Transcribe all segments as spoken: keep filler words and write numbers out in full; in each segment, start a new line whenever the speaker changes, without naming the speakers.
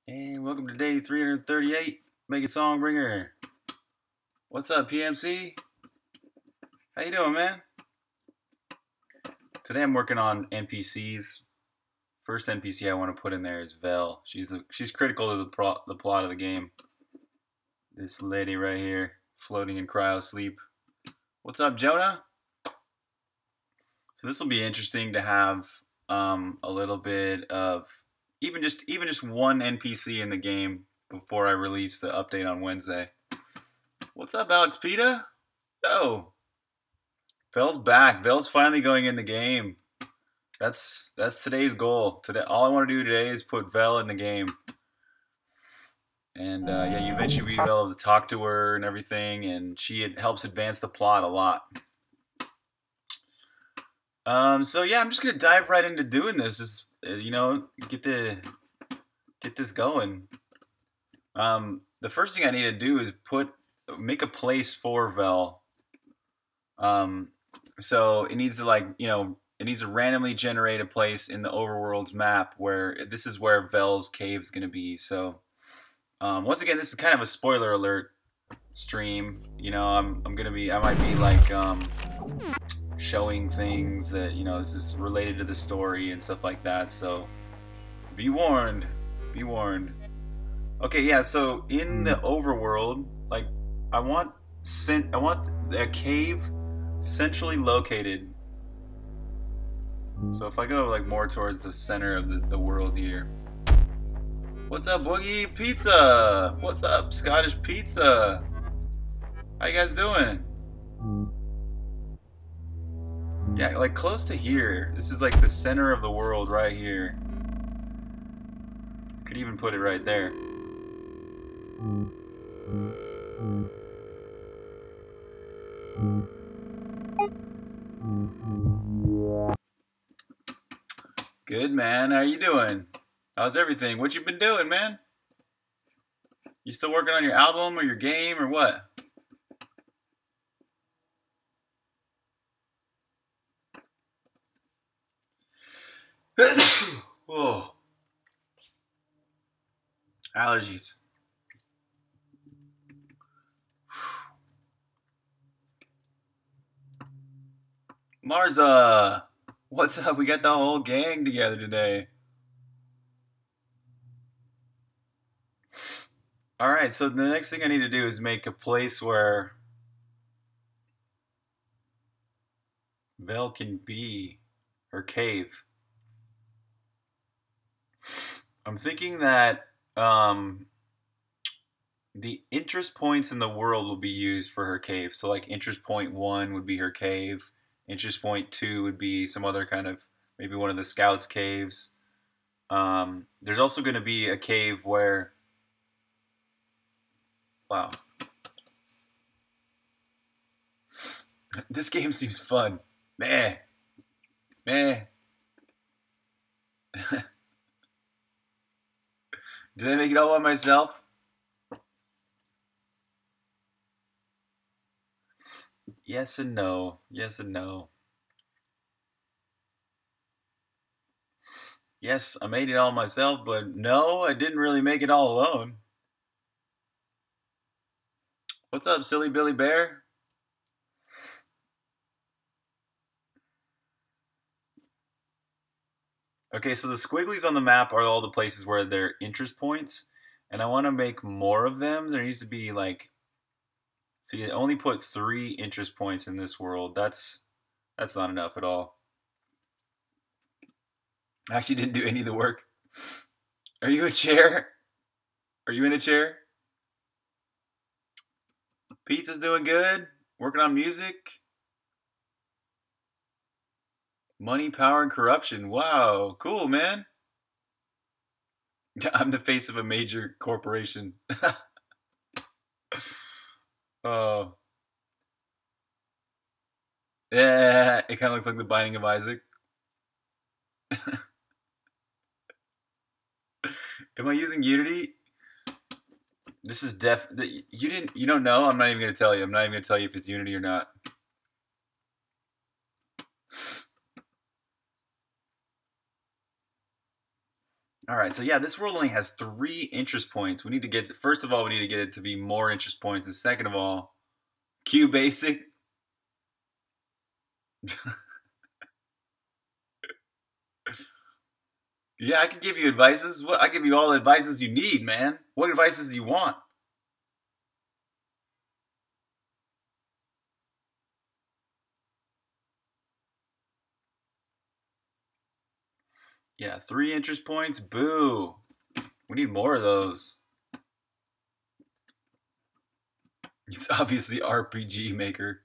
And welcome to day three hundred thirty-eight, Make It Songbringer. What's up, P M C? How you doing, man? Today I'm working on N P Cs. First N P C I want to put in there is Vel. She's the she's critical to the pro, the plot of the game. This lady right here, floating in cryo sleep. What's up, Jonah? So this will be interesting to have um, a little bit of even just even just one N P C in the game before I release the update on Wednesday. What's up, Alex Pita? Yo, Vel's back. Vel's finally going in the game. That's that's today's goal. Today, all I want to do today is put Vel in the game. And uh, yeah, you eventually be able to talk to her and everything, and she helps advance the plot a lot. Um, so yeah, I'm just gonna dive right into doing this. Just uh, you know, get the get this going. Um, the first thing I need to do is put make a place for Vel. Um, so it needs to like you know it needs to randomly generate a place in the overworld's map where this is where Vel's cave is gonna be. So um, once again, this is kind of a spoiler alert stream. You know, I'm I'm gonna be I might be like um. showing things that, you know, this is related to the story and stuff like that, so be warned, be warned. Okay, yeah, so in the overworld, like, I want cent I want a cave centrally located. So if I go, like, more towards the center of the, the world here. What's up, Boogie? Pizza! What's up, Scottish Pizza? How you guys doing? Yeah, like close to here. This is like the center of the world right here. Could even put it right there. Good, man. How you doing? How's everything? What you been doing, man? You still working on your album or your game or what? Whoa. Allergies. Marza, what's up? We got the whole gang together today. Alright, so the next thing I need to do is make a place where Vel can be her cave. I'm thinking that um, the interest points in the world will be used for her cave. So like interest point one would be her cave. Interest point two would be some other kind of, maybe one of the scouts' caves. Um, there's also going to be a cave where, wow. This game seems fun. Meh. Meh. Did I make it all by myself? Yes and no. Yes and no. Yes, I made it all myself, but no, I didn't really make it all alone. What's up, Silly Billy Bear? Okay, so the squigglies on the map are all the places where they're interest points, and I want to make more of them. There needs to be like, see, I only put three interest points in this world. That's that's not enough at all. I actually didn't do any of the work. Are you a chair? Are you in a chair? Pizza's doing good. Working on music. Money, power, and corruption. Wow, cool, man. I'm the face of a major corporation. Oh. Yeah, it kind of looks like the Binding of Isaac. Am I using Unity? This is def. You didn't. You don't know. I'm not even gonna tell you. I'm not even gonna tell you if it's Unity or not. All right, so yeah, this world only has three interest points. We need to get, first of all, we need to get it to be more interest points. And second of all, Q basic. Yeah, I can give you advices. What I give you all the advices you need, man. What advices do you want? Yeah, three interest points. Boo. We need more of those. It's obviously R P G Maker.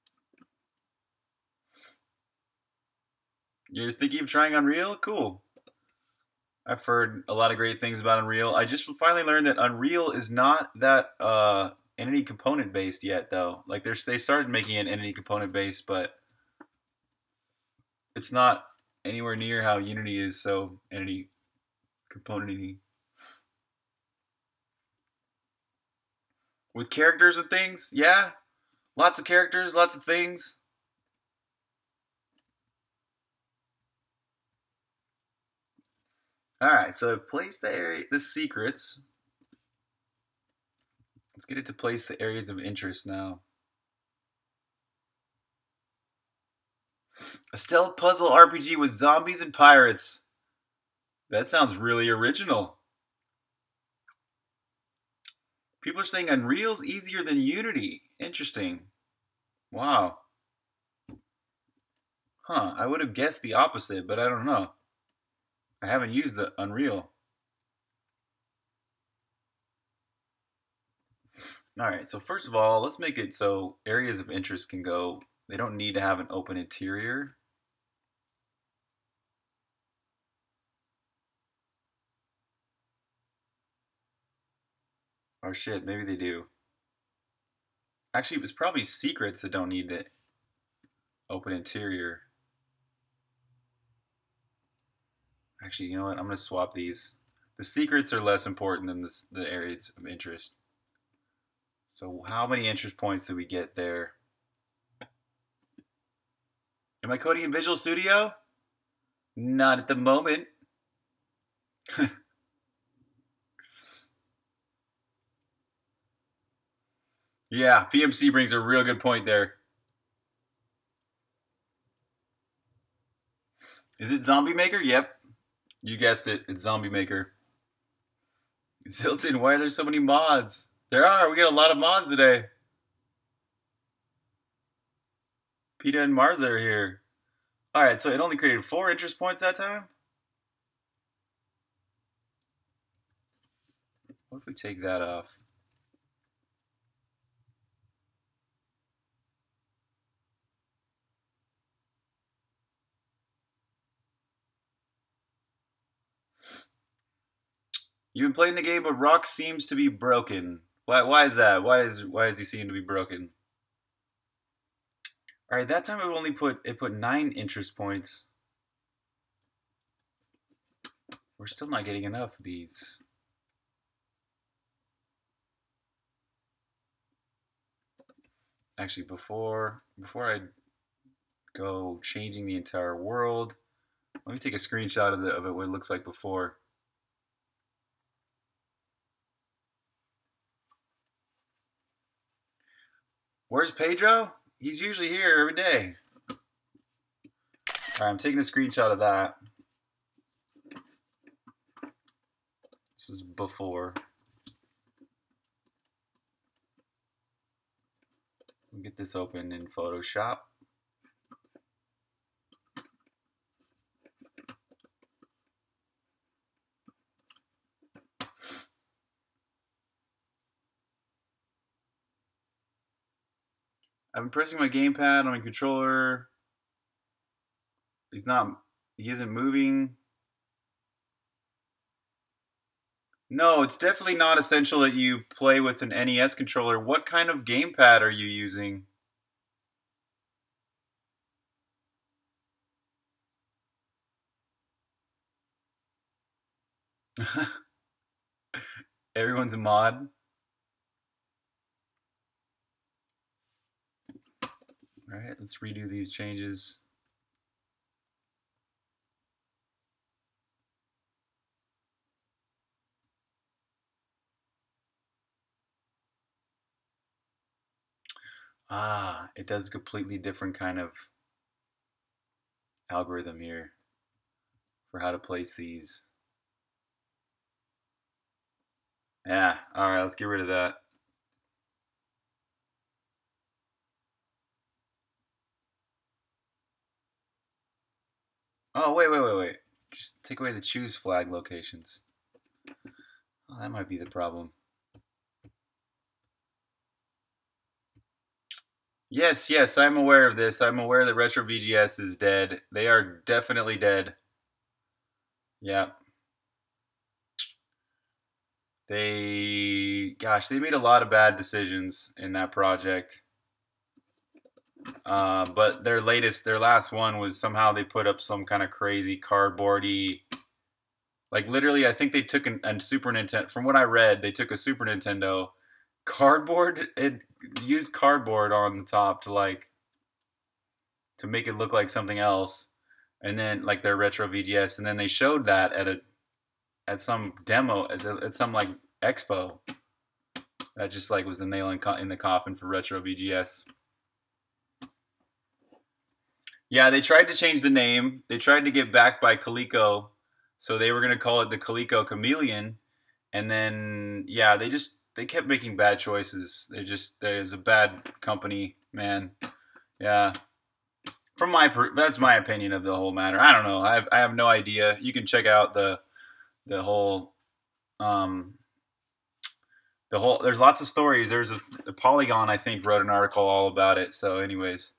You're thinking of trying Unreal? Cool. I've heard a lot of great things about Unreal. I just finally learned that Unreal is not that uh, entity component based yet, though. Like they they started making it entity component based, but it's not anywhere near how Unity is so entity component-y. With characters and things, yeah, lots of characters, lots of things. All right, so place the area, the secrets. Let's get it to place the areas of interest now. A stealth puzzle R P G with zombies and pirates. That sounds really original. People are saying Unreal's easier than Unity. Interesting. Wow. Huh, I would have guessed the opposite, but I don't know. I haven't used the Unreal. Alright, so first of all, let's make it so areas of interest can go. They don't need to have an open interior. Or shit, maybe they do. Actually, it was probably secrets that don't need the open interior. Actually, you know what? I'm going to swap these. The secrets are less important than the, the areas of interest. So how many interest points do we get there? Am I coding in Visual Studio? Not at the moment. Yeah, P M C brings a real good point there. Is it Zombie Maker? Yep. You guessed it. It's Zombie Maker. Zilton, why are there so many mods? There are. We got a lot of mods today. PETA and Marza are here. Alright, so it only created four interest points that time? What if we take that off? You've been playing the game, but Rock seems to be broken. Why? Why is that? Why is why does he seem to be broken? All right, that time it only put it put nine interest points. We're still not getting enough of these. Actually, before before I go changing the entire world, let me take a screenshot of, the, of it, what it looks like before. Where's Pedro? He's usually here every day. All right, I'm taking a screenshot of that. This is before. We'll get this open in Photoshop. I've been pressing my gamepad on my controller. He's not, he isn't moving. No, it's definitely not essential that you play with an N E S controller. What kind of gamepad are you using? Everyone's a mod. All right, let's redo these changes. Ah, it does a completely different kind of algorithm here for how to place these. Yeah, all right, let's get rid of that. Oh, wait, wait, wait, wait. Just take away the choose flag locations. Oh, that might be the problem. Yes, yes, I'm aware of this. I'm aware that Retro V G S is dead. They are definitely dead. Yeah. They, gosh, they made a lot of bad decisions in that project. Uh, but their latest, their last one was somehow they put up some kind of crazy cardboardy, like literally, I think they took an, a Super Nintendo. From what I read, they took a Super Nintendo cardboard. It used cardboard on the top to like to make it look like something else, and then like their retro V G S, and then they showed that at a at some demo as a, at some like expo. That just like was the nail in, co- in the coffin for retro V G S. Yeah, they tried to change the name. They tried to get backed by Coleco, so they were gonna call it the Coleco Chameleon, and then yeah, they just they kept making bad choices. They just there's a bad company, man. Yeah, from my that's my opinion of the whole matter. I don't know. I have, I have no idea. You can check out the the whole um the whole. There's lots of stories. There's a, a Polygon I think wrote an article all about it. So, anyways.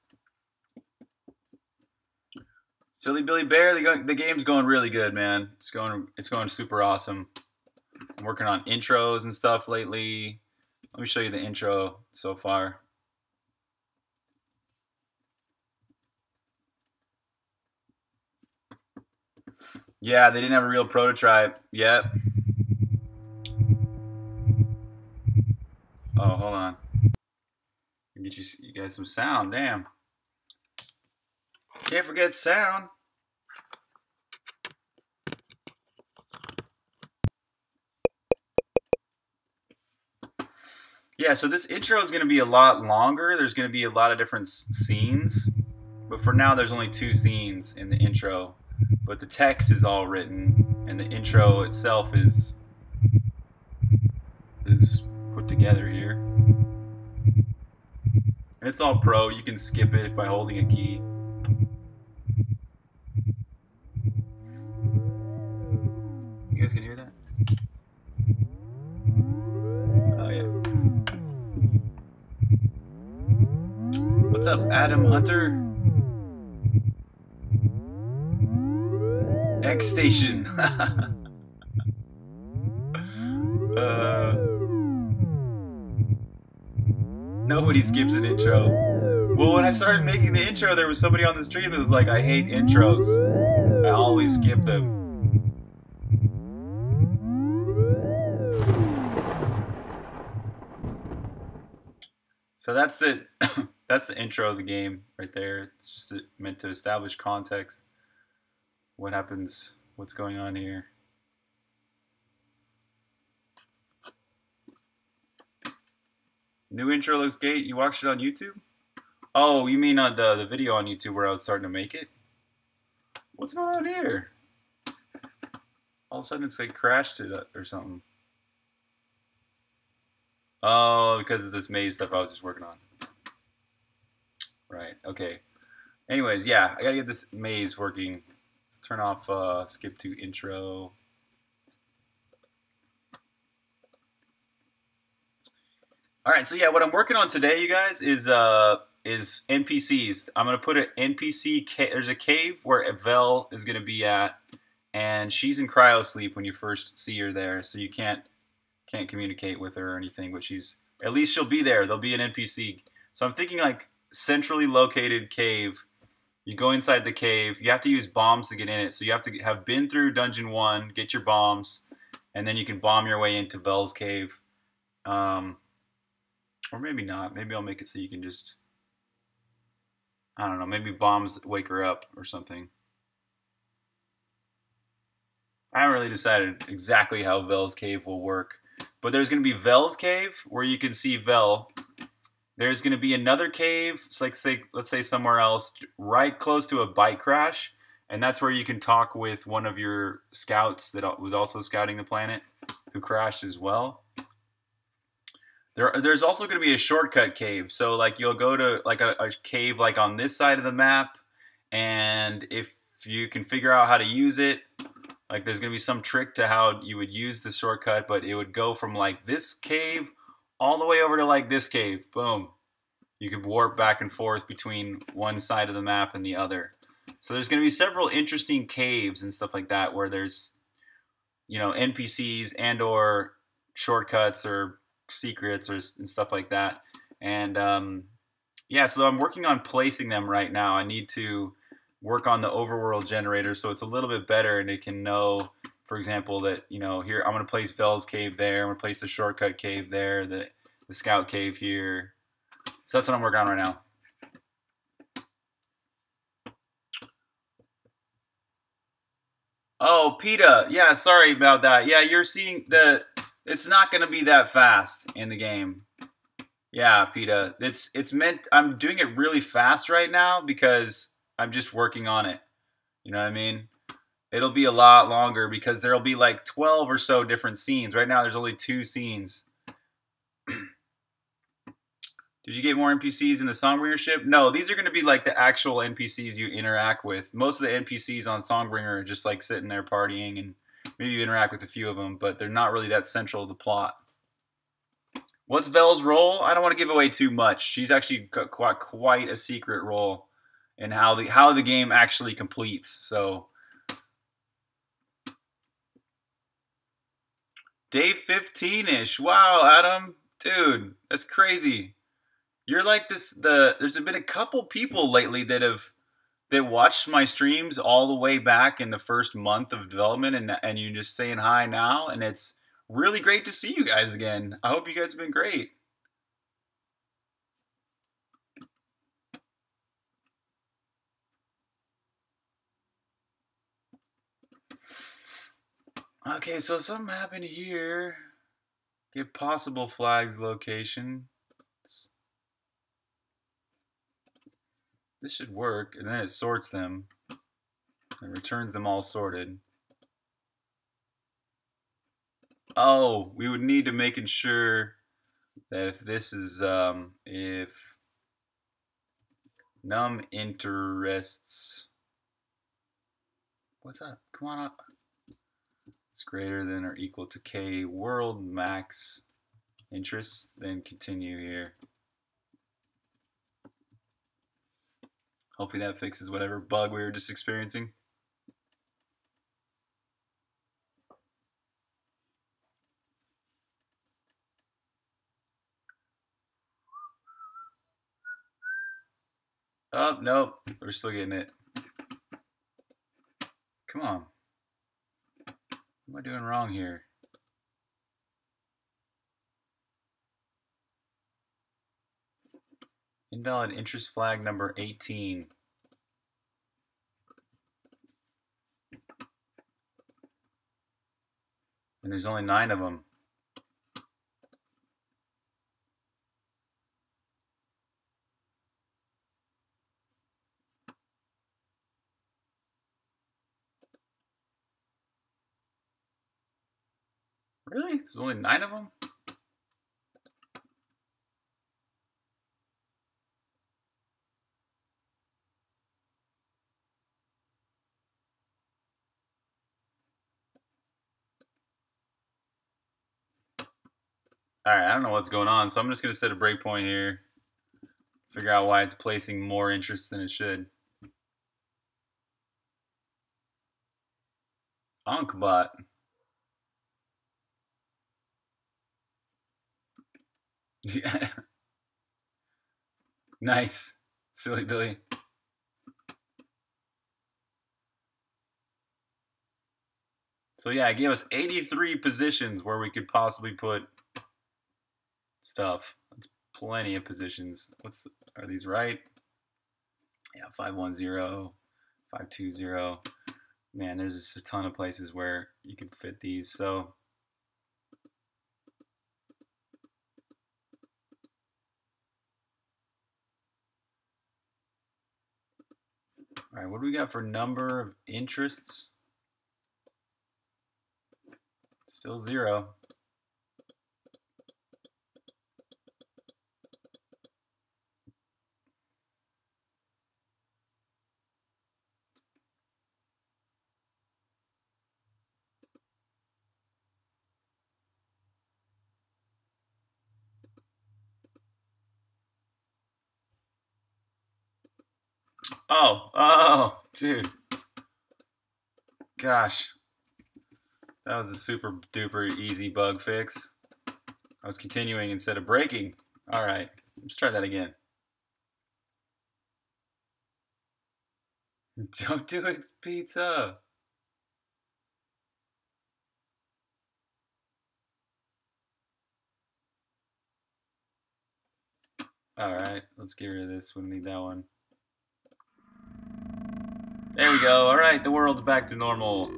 Silly Billy Bear, the, go, the game's going really good, man. It's going it's going super awesome. I'm working on intros and stuff lately. Let me show you the intro so far. Yeah, they didn't have a real prototype yet. Oh, hold on. Get you, you guys some sound. Damn. Can't forget sound. Yeah, so this intro is going to be a lot longer. There's going to be a lot of different scenes. But for now, there's only two scenes in the intro. But the text is all written, and the intro itself is is put together here. And it's all pro. You can skip it by holding a key. You guys can hear that? Oh, yeah. What's up, Adam Hunter? X Station. uh, nobody skips an intro. Well, when I started making the intro, there was somebody on the stream that was like, I hate intros. I always skip them. So that's the that's the intro of the game right there. It's just meant to establish context. What happens? What's going on here? New intro looks great. You watched it on YouTube? Oh, you mean on the the video on YouTube where I was starting to make it? What's going on here? All of a sudden it's like crashed it or something. Oh, because of this maze stuff I was just working on. Right, okay. Anyways, yeah, I gotta get this maze working. Let's turn off uh, skip to intro. All right, so yeah, what I'm working on today, you guys, is uh, is N P Cs. I'm gonna put an N P C. Ca there's a cave where Vel is gonna be at, and she's in cryo sleep when you first see her there, so you can't can't communicate with her or anything. But she's at least she'll be there. There'll be an N P C. So I'm thinking like centrally located cave. You go inside the cave. You have to use bombs to get in it. So you have to have been through dungeon one, get your bombs, and then you can bomb your way into Vel's cave. Um, or maybe not. Maybe I'll make it so you can just, I don't know, maybe bombs wake her up or something. I haven't really decided exactly how Vel's cave will work. But there's going to be Vel's cave where you can see Vel. there's going to be another cave, it's like say, let's say somewhere else, right close to a bike crash, and that's where you can talk with one of your scouts that was also scouting the planet, who crashed as well. There, there's also going to be a shortcut cave, so like you'll go to like a, a cave like on this side of the map, and if you can figure out how to use it, like there's going to be some trick to how you would use the shortcut, but it would go from like this cave all the way over to like this cave. Boom. You could warp back and forth between one side of the map and the other. So there's going to be several interesting caves and stuff like that where there's, you know, N P Cs and or shortcuts or secrets or and stuff like that. And um, yeah, so I'm working on placing them right now. I need to work on the overworld generator so it's a little bit better and it can know, for example, that, you know, here I'm going to place Vel's cave there, I'm going to place the shortcut cave there, the, the scout cave here. So that's what I'm working on right now. Oh, PETA. Yeah, sorry about that. Yeah, you're seeing the... It's not going to be that fast in the game. Yeah, PETA. It's, it's meant... I'm doing it really fast right now because I'm just working on it. You know what I mean? It'll be a lot longer because there'll be like twelve or so different scenes. Right now, there's only two scenes. Did you get more N P Cs in the Songbringer ship? No, these are going to be like the actual N P Cs you interact with. Most of the N P Cs on Songbringer are just like sitting there partying, and maybe you interact with a few of them, but they're not really that central to the plot. What's Vel's role? I don't want to give away too much. She's actually got quite, quite a secret role in how the, how the game actually completes. So, day fifteen-ish. Wow, Adam. Dude, that's crazy. You're like this, the, there's been a couple people lately that have, that watched my streams all the way back in the first month of development, and, and you're just saying hi now, and it's really great to see you guys again. I hope you guys have been great. Okay, so something happened here. Give possible flags location. This should work, and then it sorts them and returns them all sorted. Oh, we would need to make sure that if this is um, if num interests, what's up? Come on up. It's greater than or equal to k world max interests. Then continue here. Hopefully that fixes whatever bug we were just experiencing. Oh, nope. We're still getting it. Come on. What am I doing wrong here? Invalid interest flag number eighteen. And there's only nine of them. Really? There's only nine of them? Alright, I don't know what's going on, so I'm just going to set a breakpoint here. Figure out why it's placing more interest than it should. Ankbot. Yeah. Nice. Silly Billy. So yeah, it gave us eighty-three positions where we could possibly put stuff. That's plenty of positions. What's the, are these right? Yeah, five one zero, five two zero. Man, there's just a ton of places where you could fit these. So All right, what do we got for number of interests? Still zero. Oh, oh, dude. Gosh. That was a super duper easy bug fix. I was continuing instead of breaking. All right, let's try that again. Don't do it, pizza. All right, let's get rid of this. We need that one. There we go. All right, the world's back to normal.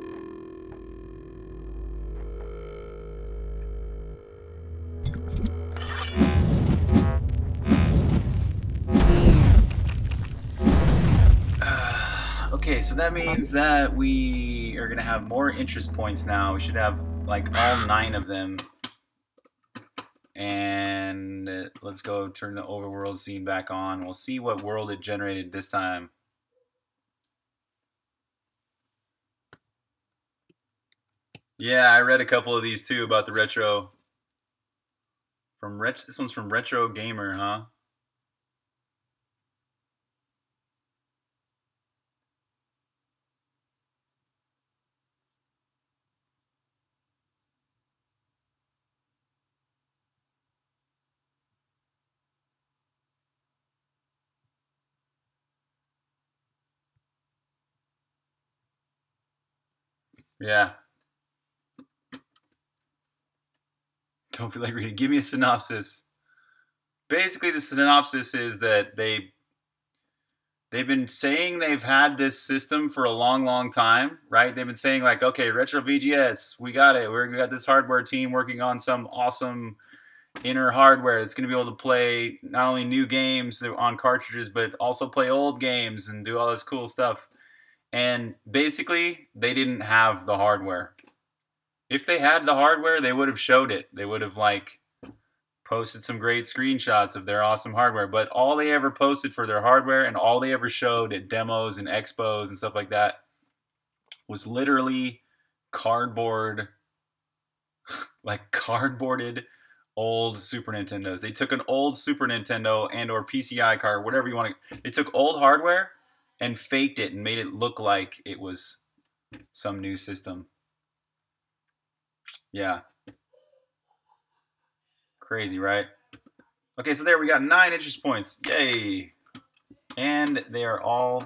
Okay, so that means that we are going to have more interest points now. We should have like all nine of them. And let's go turn the overworld scene back on. We'll see what world it generated this time. Yeah, I read a couple of these too about the retro. From ret this one's from Retro Gamer, huh? Yeah. Don't feel like reading. Give me a synopsis. Basically, the synopsis is that they they've been saying they've had this system for a long, long time, right? They've been saying like, okay, Retro V G S, we got it. We're, we got this hardware team working on some awesome inner hardware that's going to be able to play not only new games on cartridges, but also play old games and do all this cool stuff. And basically, they didn't have the hardware. If they had the hardware, they would have showed it. They would have like posted some great screenshots of their awesome hardware. But all they ever posted for their hardware and all they ever showed at demos and expos and stuff like that was literally cardboard, like cardboarded old Super Nintendos. They took an old Super Nintendo and or P C I card, whatever you want to. They took old hardware and faked it and made it look like it was some new system. Yeah. Crazy, right? Okay, so there we got nine interest points. Yay. And they are all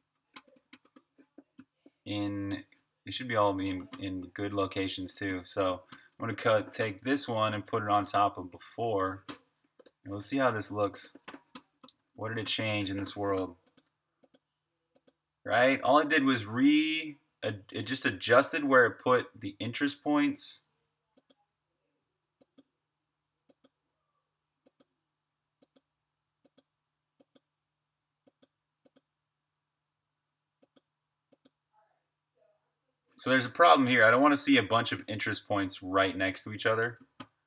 in, they should be all in, in good locations too. So I'm going to cut, take this one and put it on top of before. And let's see how this looks. What did it change in this world? Right? All it did was re, it just adjusted where it put the interest points. So there's a problem here. I don't want to see a bunch of interest points right next to each other.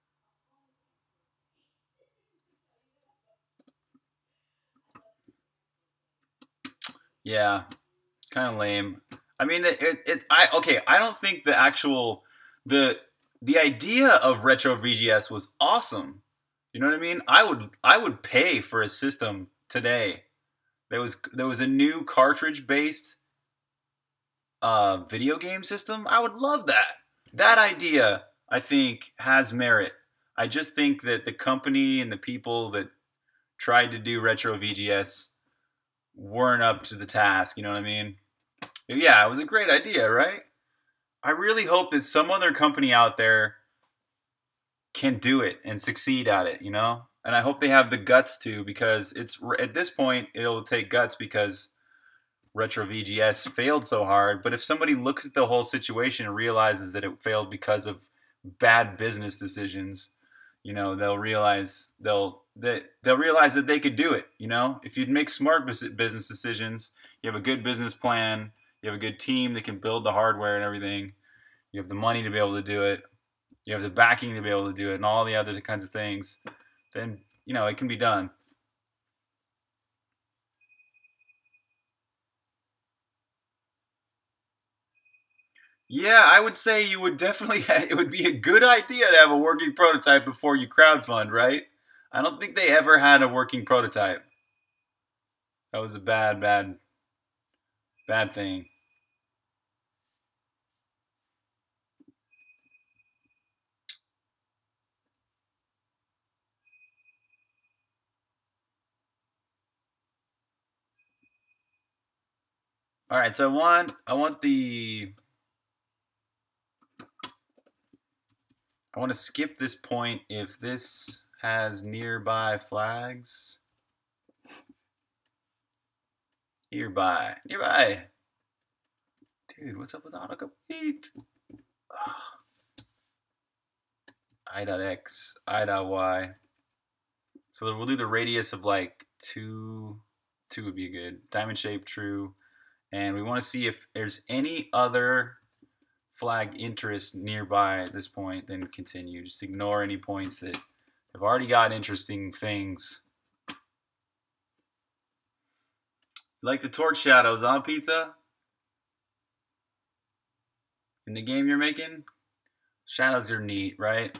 Yeah, kind of lame. I mean, it, it, it. I okay. I don't think the actual the the idea of Retro V G S was awesome. You know what I mean? I would I would pay for a system today. There was there was a new cartridge based uh, video game system. I would love that. That idea, I think, has merit. I just think that the company and the people that tried to do Retro V G S weren't up to the task. You know what I mean? Yeah, it was a great idea, right? I really hope that some other company out there can do it and succeed at it, you know? And I hope they have the guts to, because it's at this point it'll take guts because Retro V G S failed so hard. But if somebody looks at the whole situation and realizes that it failed because of bad business decisions, you know, they'll realize they'll that they'll realize that they could do it. You know, if you'd make smart business decisions, you have a good business plan, you have a good team that can build the hardware and everything, you have the money to be able to do it, you have the backing to be able to do it, and all the other kinds of things, then, you know, it can be done. Yeah, I would say you would definitely, it would be a good idea to have a working prototype before you crowdfund, right? I don't think they ever had a working prototype. That was a bad, bad, bad thing. All right, so I want, I want the, I want to skip this point if this has nearby flags. Nearby, nearby. Dude, what's up with autocomplete? I dot X, I dot Y. So we'll do the radius of like two, two would be good. Diamond shape, true. And we want to see if there's any other flag interest nearby at this point, then continue. Just ignore any points that have already got interesting things. Like the torch shadows on Pizza? In the game you're making? Shadows are neat, right?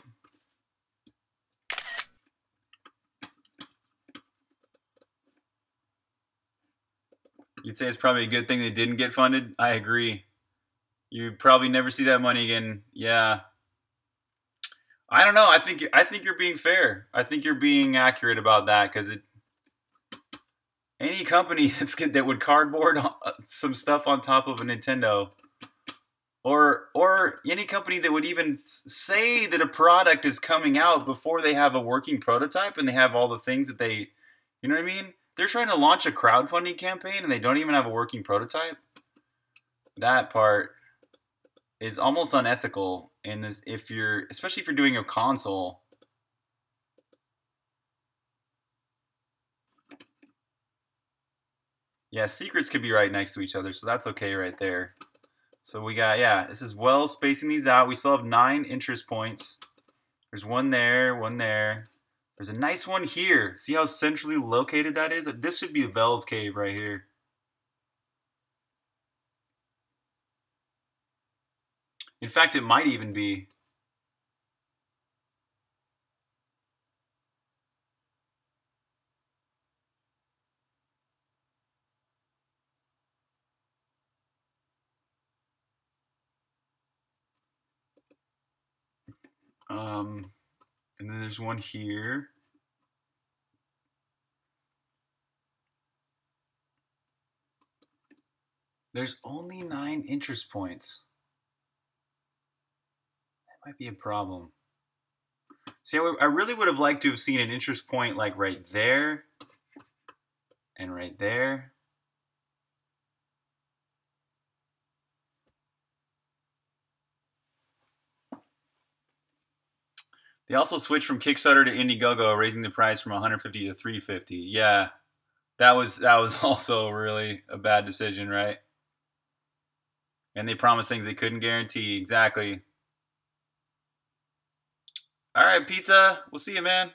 You'd say it's probably a good thing they didn't get funded? I agree. You'd probably never see that money again. Yeah. I don't know. I think I think you're being fair. I think you're being accurate about that because it. Any company that's that would cardboard some stuff on top of a Nintendo, or or any company that would even say that a product is coming out before they have a working prototype and they have all the things that they, you know what I mean? They're trying to launch a crowdfunding campaign and they don't even have a working prototype. That part is almost unethical in this if you're, especially if you're doing a console. Yeah, secrets could be right next to each other, so that's okay right there. So we got, yeah, this is well spacing these out. We still have nine interest points. There's one there, one there. There's a nice one here. See how centrally located that is? This should be Vel's Cave right here. In fact, it might even be. Um, and then there's one here. There's only nine interest points. That might be a problem. See, I really would have liked to have seen an interest point like right there and right there. They also switched from Kickstarter to Indiegogo, raising the price from one hundred fifty to three hundred fifty. Yeah, that was that was also really a bad decision, right? And they promised things they couldn't guarantee. Exactly. All right, Pizza. We'll see you, man.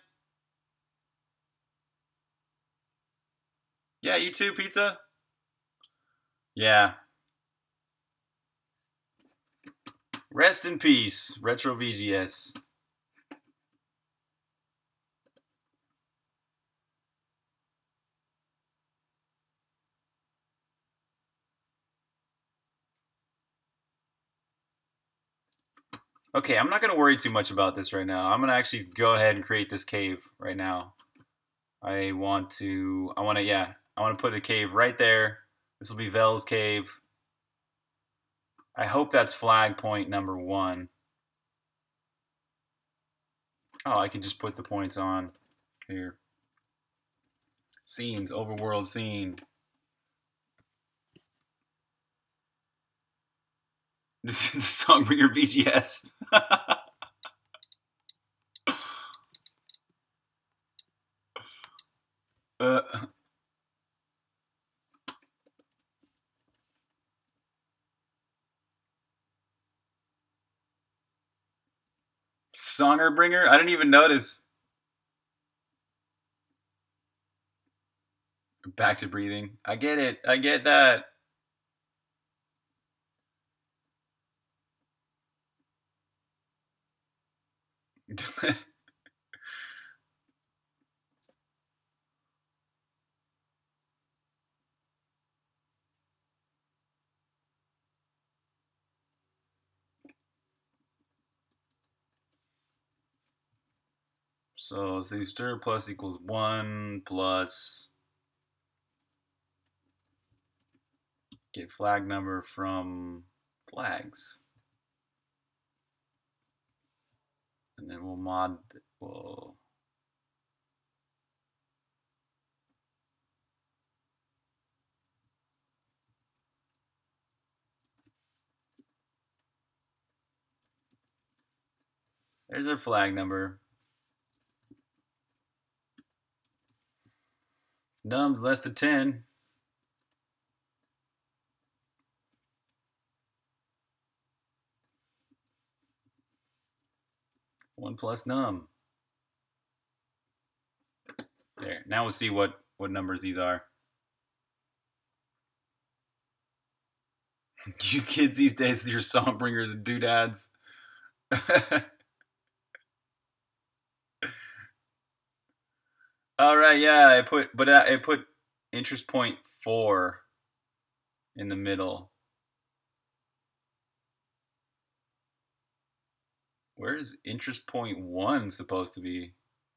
Yeah, you too, Pizza. Yeah. Rest in peace, Retro V G S. Okay, I'm not going to worry too much about this right now. I'm going to actually go ahead and create this cave right now. I want to, I want to, yeah, I want to put a cave right there. This will be Vel's Cave. I hope that's flag point number one. Oh, I can just put the points on here. Scenes, overworld scene. This is the song for your V G S. Uh, Songer bringer? I didn't even notice. Back to breathing. I get it. I get that. So, so stir plus equals one plus get flag number from flags. And then we'll mod, we'll there's our flag number. Num's less than ten. One plus num. There. Now we'll see what, what numbers these are. You kids these days with your song bringers and doodads. All right, yeah, I put, but I put interest point four in the middle. Where is interest point one supposed to be?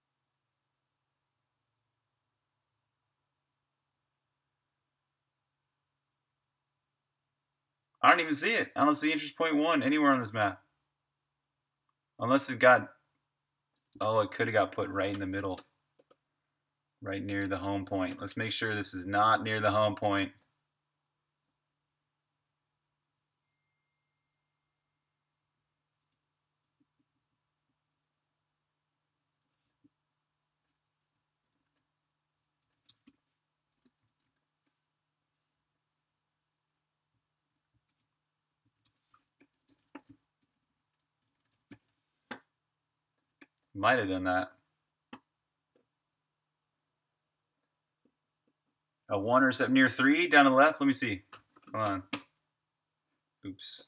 I don't even see it. I don't see interest point one anywhere on this map. Unless it got, oh, it could have got put right in the middle. Right near the home point. Let's make sure this is not near the home point. Might have done that. A one or something near three down to the left. Let me see. Come on. Oops.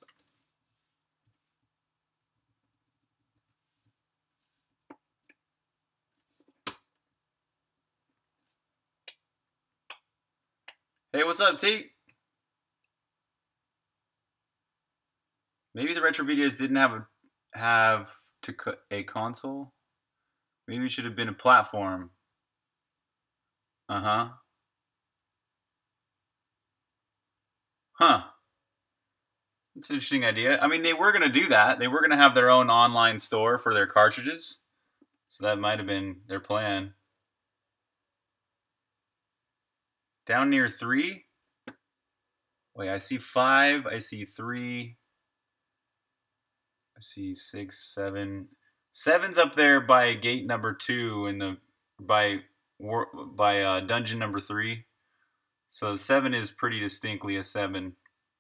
Hey, what's up, T? Maybe the retro videos didn't have a, have to a console. Maybe it should have been a platform. Uh huh. Huh. That's an interesting idea. I mean, they were going to do that. They were going to have their own online store for their cartridges. So that might have been their plan. Down near three? Wait, I see five. I see three. I see six, seven. Seven's up there by gate number two in the by by uh, dungeon number three. So seven is pretty distinctly a seven.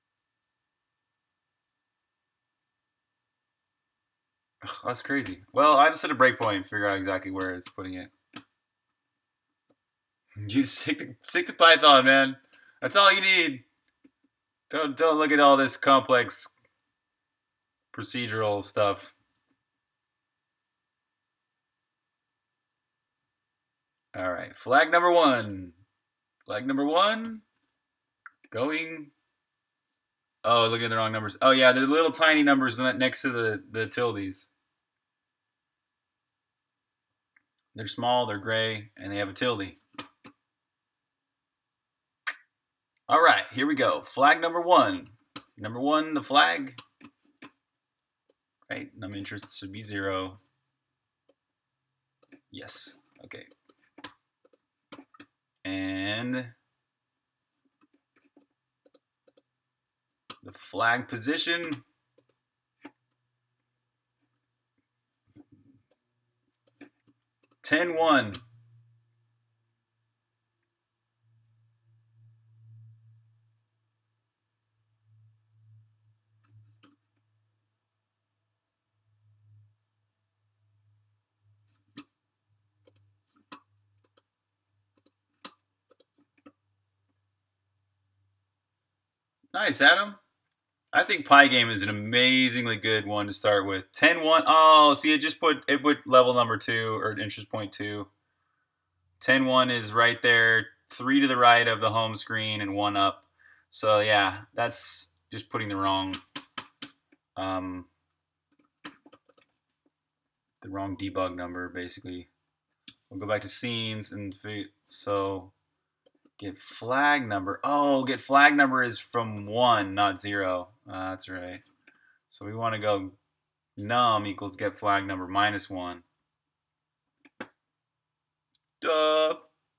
Ugh, that's crazy. Well, I just set a breakpoint and figure out exactly where it's putting it. You stick to, stick to Python, man. That's all you need. Don't don't look at all this complex procedural stuff. All right, flag number one. Flag number one. Going. Oh, looking at the wrong numbers. Oh yeah, the little tiny numbers next to the the tildes. They're small, they're gray, and they have a tilde. All right, here we go. Flag number one. Number one, the flag. Right, num interest should be zero. Yes, okay. And the flag position. ten one. Nice, Adam. I think Pygame is an amazingly good one to start with. ten one. Oh, see, it just put it put level number two or interest point two. ten one is right there, three to the right of the home screen and one up. So yeah, that's just putting the wrong um, the wrong debug number basically. We'll go back to scenes and so get flag number. Oh, get flag number is from one, not zero. Uh, that's right. So we want to go num equals get flag number minus one. Duh.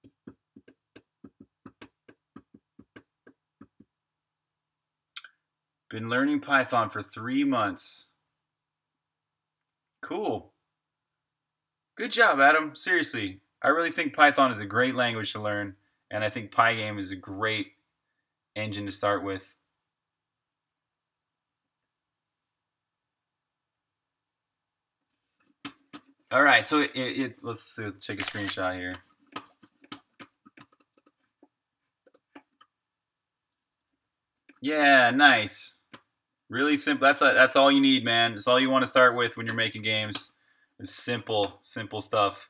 Been learning Python for three months. Cool. Good job, Adam. Seriously, I really think Python is a great language to learn, and I think Pygame is a great engine to start with. All right, so it, it, let's take a screenshot here. Yeah, nice. Really simple. That's a, that's all you need, man. That's all you want to start with when you're making games. It's simple, simple stuff.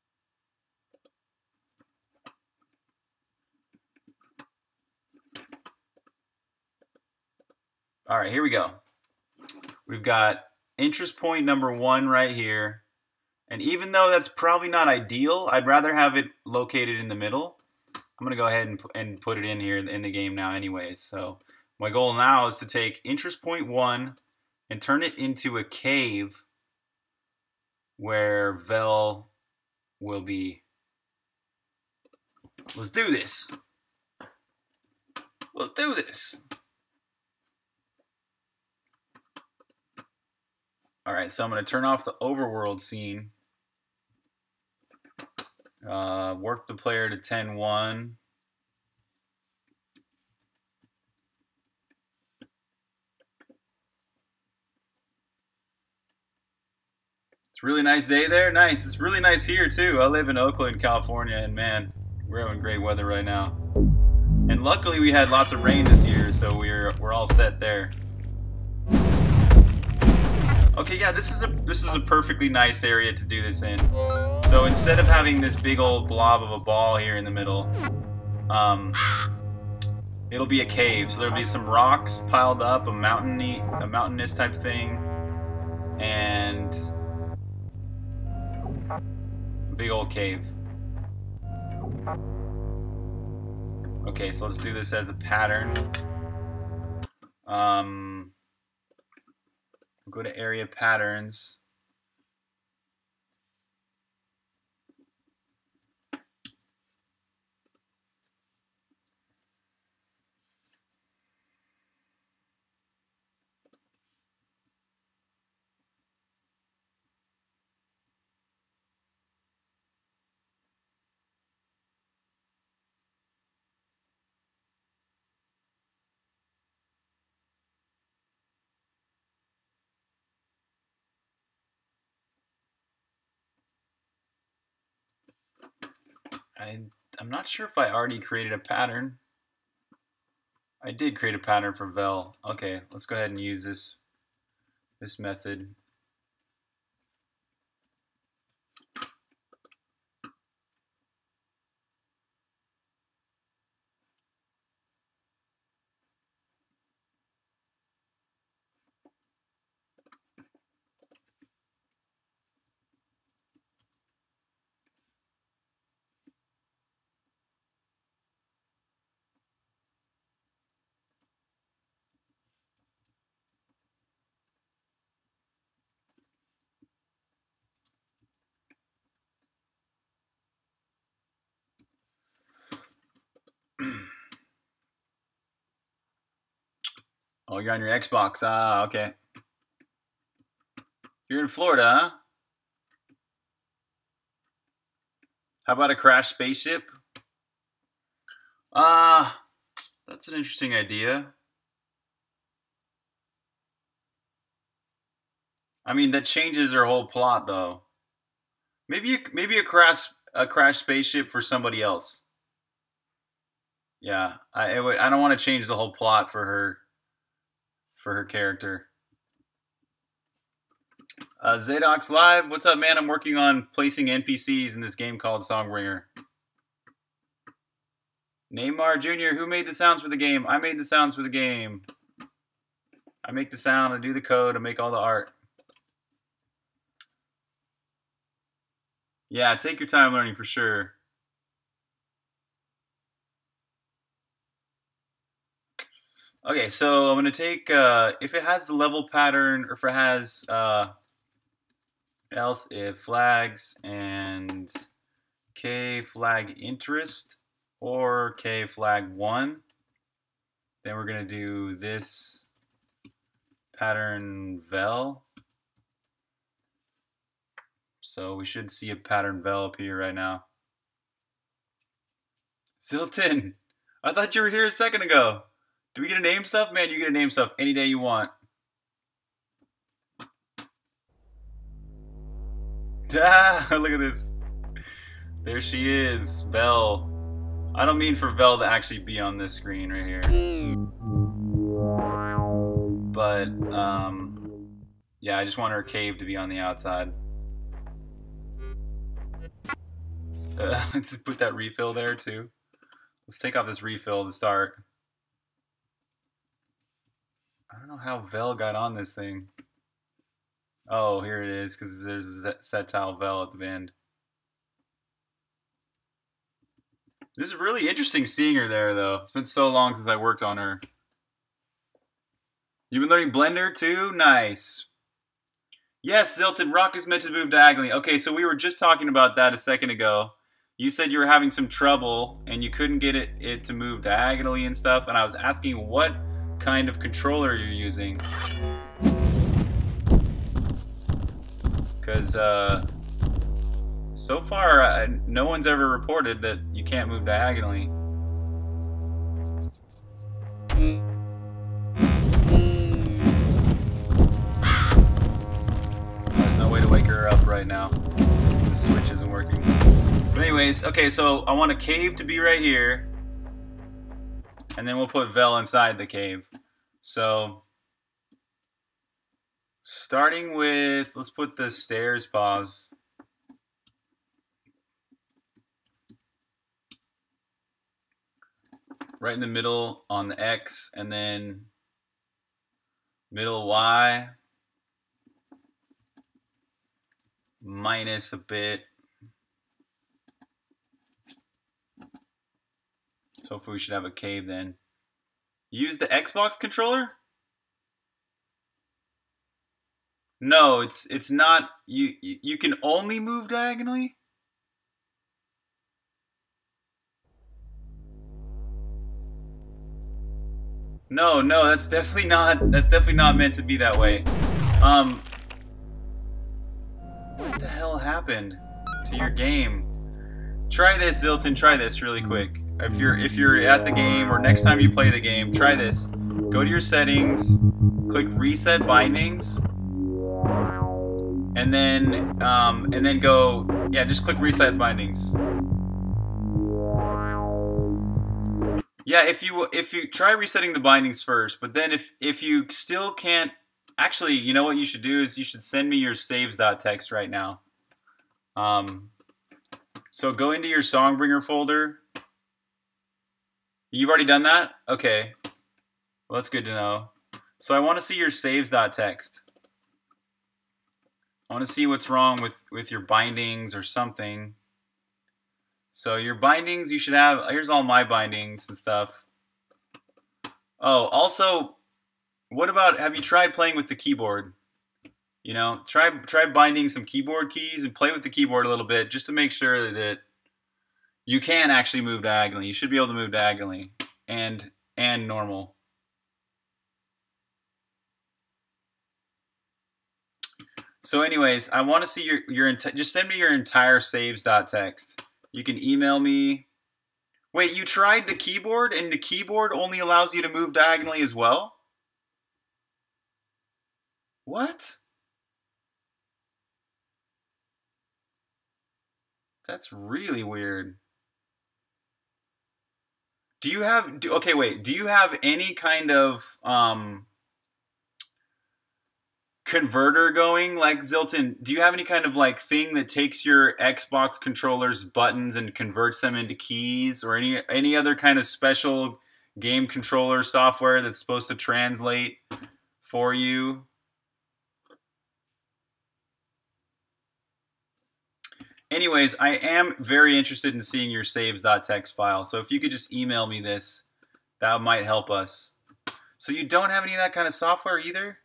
All right, here we go. We've got interest point number one right here. And even though that's probably not ideal, I'd rather have it located in the middle. I'm going to go ahead and, and put it in here in the game now anyways. So my goal now is to take interest point one and turn it into a cave where vel will be. Let's do this. Let's do this. All right, so I'm going to turn off the overworld scene. Uh, work the player to ten one. It's a really nice day there. Nice. It's really nice here, too. I live in Oakland, California, and man, we're having great weather right now. And luckily, we had lots of rain this year, so we're we're all set there. Okay, yeah, this is a this is a perfectly nice area to do this in. So instead of having this big old blob of a ball here in the middle, um, it'll be a cave. So there'll be some rocks piled up, a mountainy, a mountainous type thing, and a big old cave. Okay, so let's do this as a pattern. Um, we'll go to area patterns. I, I'm not sure if I already created a pattern. I did create a pattern for vel. Okay, let's go ahead and use this, this method. Oh, you're on your Xbox. Ah, okay. You're in Florida, huh? How about a crashed spaceship? Ah, uh, that's an interesting idea. I mean, that changes their whole plot, though. Maybe, maybe a crash, a crashed spaceship for somebody else. Yeah, I it would, I don't want to change the whole plot for her for her character. Uh, Zadox Live, what's up, man? I'm working on placing N P Cs in this game called Songbringer. Neymar Junior, who made the sounds for the game? I made the sounds for the game. I make the sound, I do the code, I make all the art. Yeah, take your time learning for sure. Okay, so I'm going to take, uh, if it has the level pattern, or if it has, uh, else if flags and k flag interest or k flag one, then we're going to do this pattern vel. So we should see a pattern vel up here right now. Zilton, I thought you were here a second ago. Do we get a name stuff? Man, you get a name stuff any day you want. Ah, look at this. There she is, Vel. I don't mean for Vel to actually be on this screen right here. But, um, yeah, I just want her cave to be on the outside. Uh, let's put that refill there, too. Let's take off this refill to start. I don't know how Vel got on this thing. Oh, here it is, because there's a set tile Vel at the end. This is really interesting seeing her there, though. It's been so long since I worked on her. You've been learning Blender, too? Nice. Yes, Zilton, rock is meant to move diagonally. Okay, so we were just talking about that a second ago. You said you were having some trouble, and you couldn't get it, it to move diagonally and stuff, and I was asking what kind of controller you're using. Because, uh, so far, uh, no one's ever reported that you can't move diagonally. There's no way to wake her up right now. The switch isn't working. But anyways, okay, so I want a cave to be right here. And then we'll put Vel inside the cave. So, starting with, let's put the stairs pause. Right in the middle on the X, and then middle Y. Minus a bit. So hopefully we should have a cave then. Use the Xbox controller? No, it's it's not. You you can only move diagonally? No, no, that's definitely not. That's definitely not meant to be that way. Um, what the hell happened to your game? Try this, Zilton. Try this really quick. If you're if you're at the game or next time you play the game, try this. Go to your settings, click Reset Bindings, and then um, and then go. Yeah, just click Reset Bindings. Yeah, if you if you try resetting the bindings first, but then if if you still can't, actually, you know what you should do is you should send me your saves.txt right now. Um, so go into your Songbringer folder. You've already done that? Okay. Well, that's good to know. So I want to see your saves.txt. I want to see what's wrong with, with your bindings or something. So your bindings, you should have, here's all my bindings and stuff. Oh, also, what about, have you tried playing with the keyboard? You know, try try binding some keyboard keys and play with the keyboard a little bit just to make sure that you can actually move diagonally. You should be able to move diagonally and and normal. So anyways, I want to see your, your just send me your entire saves.txt. You can email me. Wait, you tried the keyboard and the keyboard only allows you to move diagonally as well? What? That's really weird. Do you have? Do, okay, wait. Do you have any kind of um, converter going, like Zilton? Do you have any kind of like thing that takes your Xbox controller's buttons and converts them into keys, or any any other kind of special game controller software that's supposed to translate for you? Anyways, I am very interested in seeing your saves.txt file. So if you could just email me this, that might help us. So you don't have any of that kind of software either?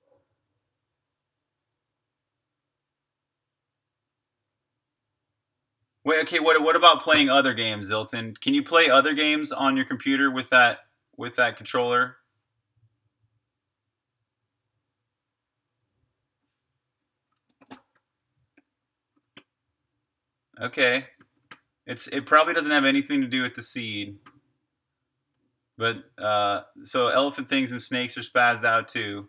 Wait, okay, what what about playing other games, Zilton? Can you play other games on your computer with that with that controller? Okay. It's it probably doesn't have anything to do with the seed. But uh so elephant things and snakes are spazzed out too.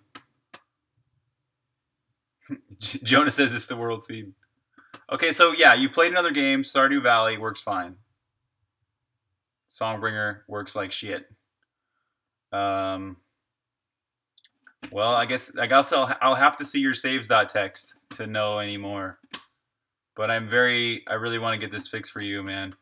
Jonah says it's the world seed. Okay, so yeah, you played another game. Stardew Valley works fine. Songbringer works like shit. Um, well, I guess I guess I'll I'll have to see your saves.txt to know anymore. But I'm very I really want to get this fixed for you, man.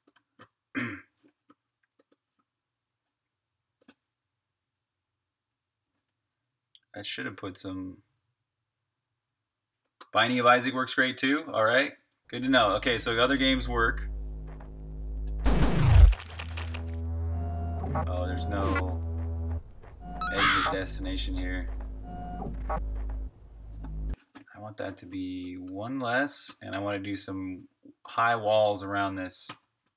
I should have put some. Binding of Isaac works great too. All right, good to know. Okay, so other games work. Oh, there's no exit destination here. I want that to be one less, and I want to do some high walls around this.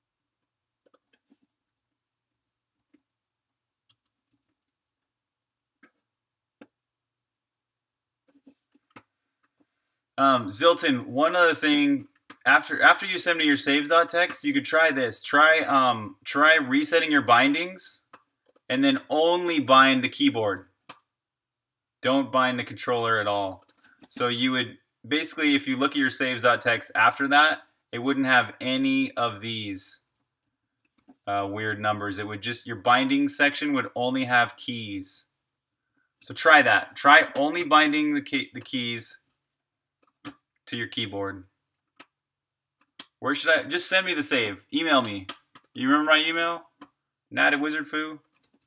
Um, Zilton, one other thing. After after you send me your saves.txt, you could try this. Try um try resetting your bindings, and then only bind the keyboard. Don't bind the controller at all. So you would basically, if you look at your saves.txt after that, it wouldn't have any of these uh, weird numbers. It would just, your binding section would only have keys. So try that. Try only binding the key, the keys to your keyboard. Where should I, just send me the save. Email me. You remember my email? Nat at WizardFoo.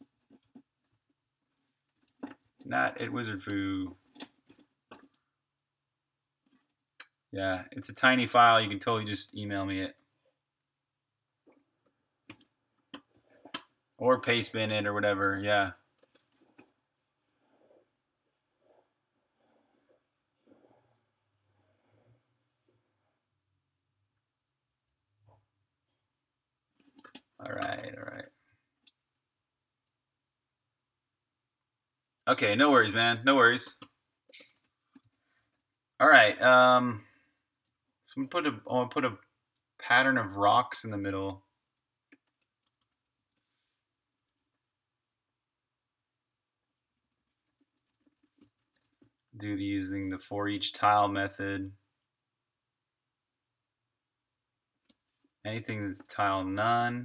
Nat at WizardFoo. Yeah, it's a tiny file. You can totally just email me it. Or paste bin it or whatever, yeah. All right, all right. Okay, no worries, man. No worries. All right. Um, so I'm gonna put a, I'm gonna put a pattern of rocks in the middle. Do the using the for each tile method. Anything that's tile none.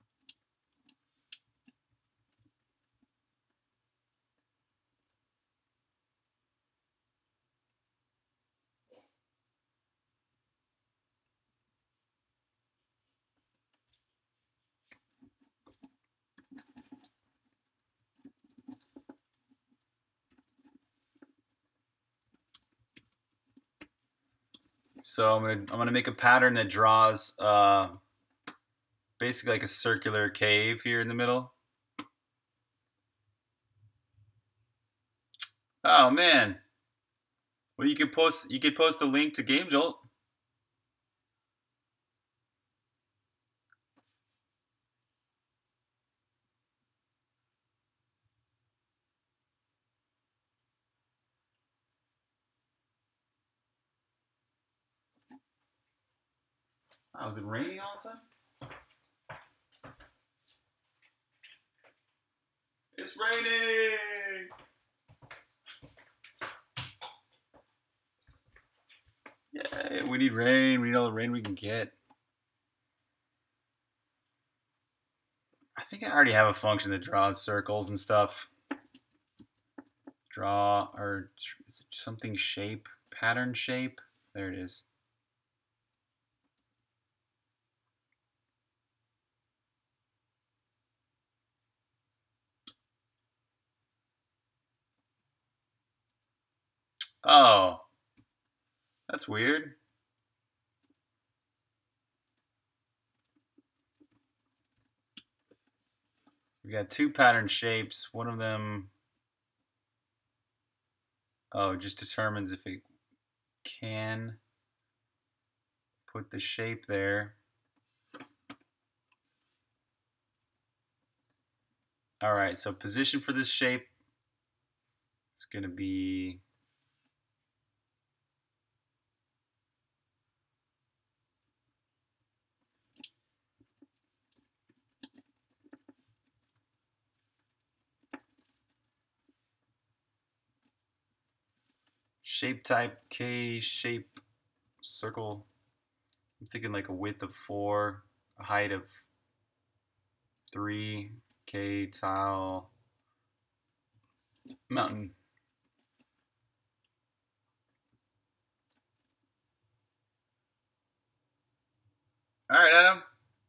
So I'm gonna I'm gonna make a pattern that draws uh, basically like a circular cave here in the middle. Oh man! Well, you could post you could post a link to GameJolt. Oh, is it raining all of a sudden? It's raining! Yeah, we need rain. We need all the rain we can get. I think think I already have a function that draws circles and stuff. Draw, or is it something shape? Pattern shape? There it is. Oh, that's weird. We got two pattern shapes. One of them, oh, just determines if it can put the shape there. All right, so position for this shape is going to be shape type K shape circle. I'm thinking like a width of four, a height of three, K tile mountain. All right, Adam.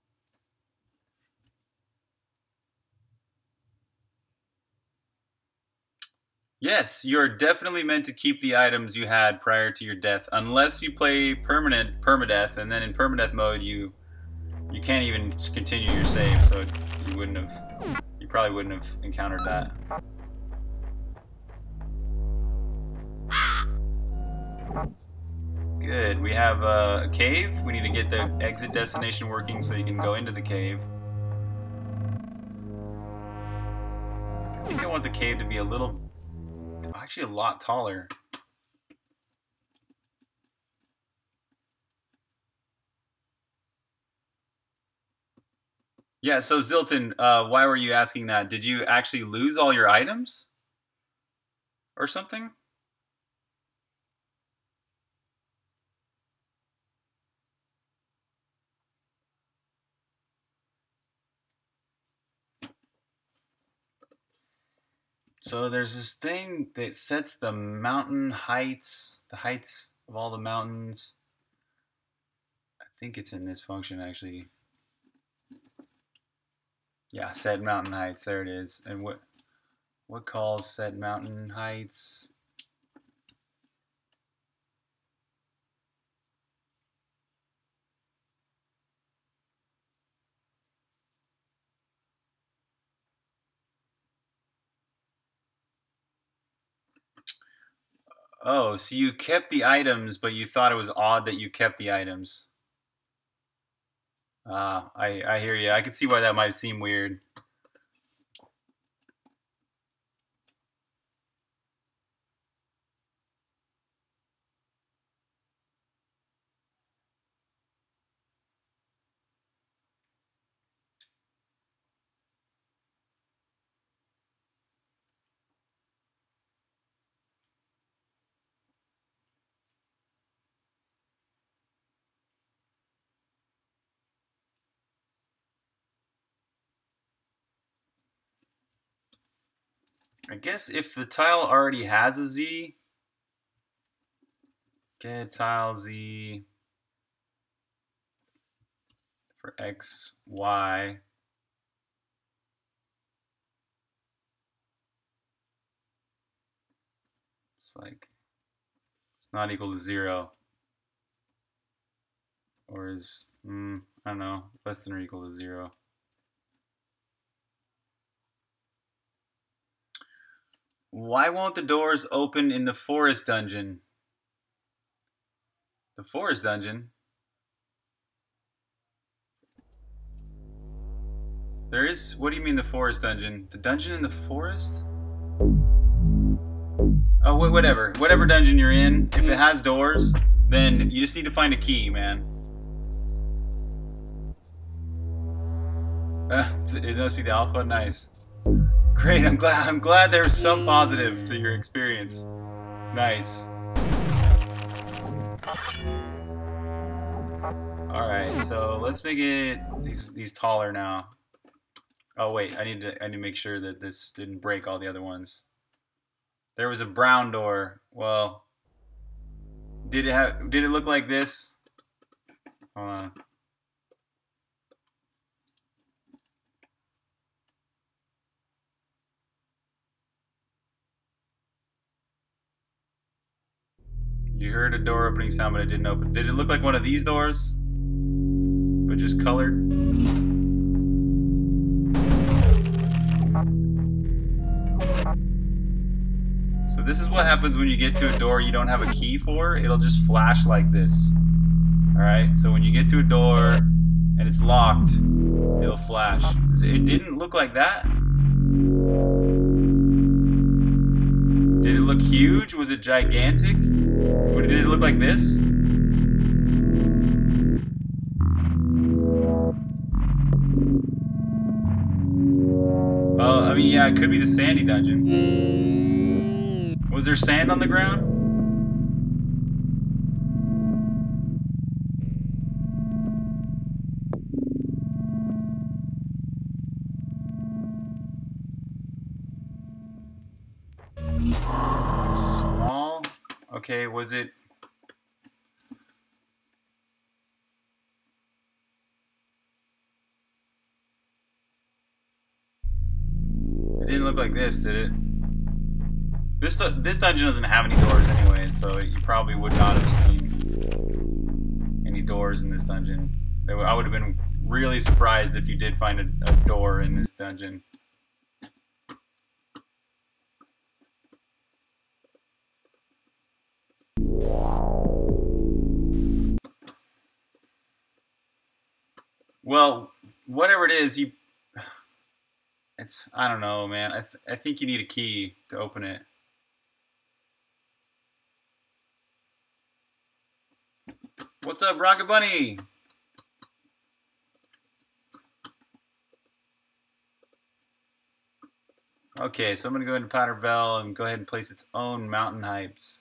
Yes, you're definitely meant to keep the items you had prior to your death, unless you play permanent permadeath, and then in permadeath mode you you can't even continue your save, so you wouldn't have, you probably wouldn't have encountered that. Good. We have a cave. We need to get the exit destination working so you can go into the cave. I think I want the cave to be a little, actually a lot taller. Yeah, so Zilton, uh, why were you asking that? Did you actually lose all your items? Or something? So there's this thing that sets the mountain heights, the heights of all the mountains. I think it's in this function actually. Yeah, set mountain heights, there it is. And what what calls set mountain heights? Oh, so you kept the items, but you thought it was odd that you kept the items. Ah, uh, I, I hear you. I can see why that might seem weird. I guess if the tile already has a Z, get tile Z for X, Y. It's like, it's not equal to zero. Or is, mm, I don't know, less than or equal to zero. Why won't the doors open in the forest dungeon? The forest dungeon? There is, what do you mean the forest dungeon? The dungeon in the forest? Oh, whatever. Whatever dungeon you're in, if it has doors, then you just need to find a key, man. Uh, it must be the alpha? Nice. Great, I'm glad I'm glad there was some positive to your experience. Nice. Alright, so let's make it these these taller now. Oh wait, I need to I need to make sure that this didn't break all the other ones. There was a brown door. Well, did it have did it look like this? Hold on. You heard a door opening sound, but it didn't open. Did it look like one of these doors? But just colored? So this is what happens when you get to a door you don't have a key for. It'll just flash like this. Alright, so when you get to a door and it's locked, it'll flash. It didn't look like that. Did it look huge? Was it gigantic? Or did it look like this? Oh, I mean, yeah, it could be the sandy dungeon. Was there sand on the ground? Small? Okay, was it... It didn't look like this, did it? This this dungeon doesn't have any doors anyway, so you probably would not have seen any doors in this dungeon. I would have been really surprised if you did find a, a door in this dungeon. Well, whatever it is, you... It's... I don't know, man. I, th I think you need a key to open it. What's up, Rocket Bunny? Okay, so I'm going to go into Powder Bell and go ahead and place its own mountain hypes.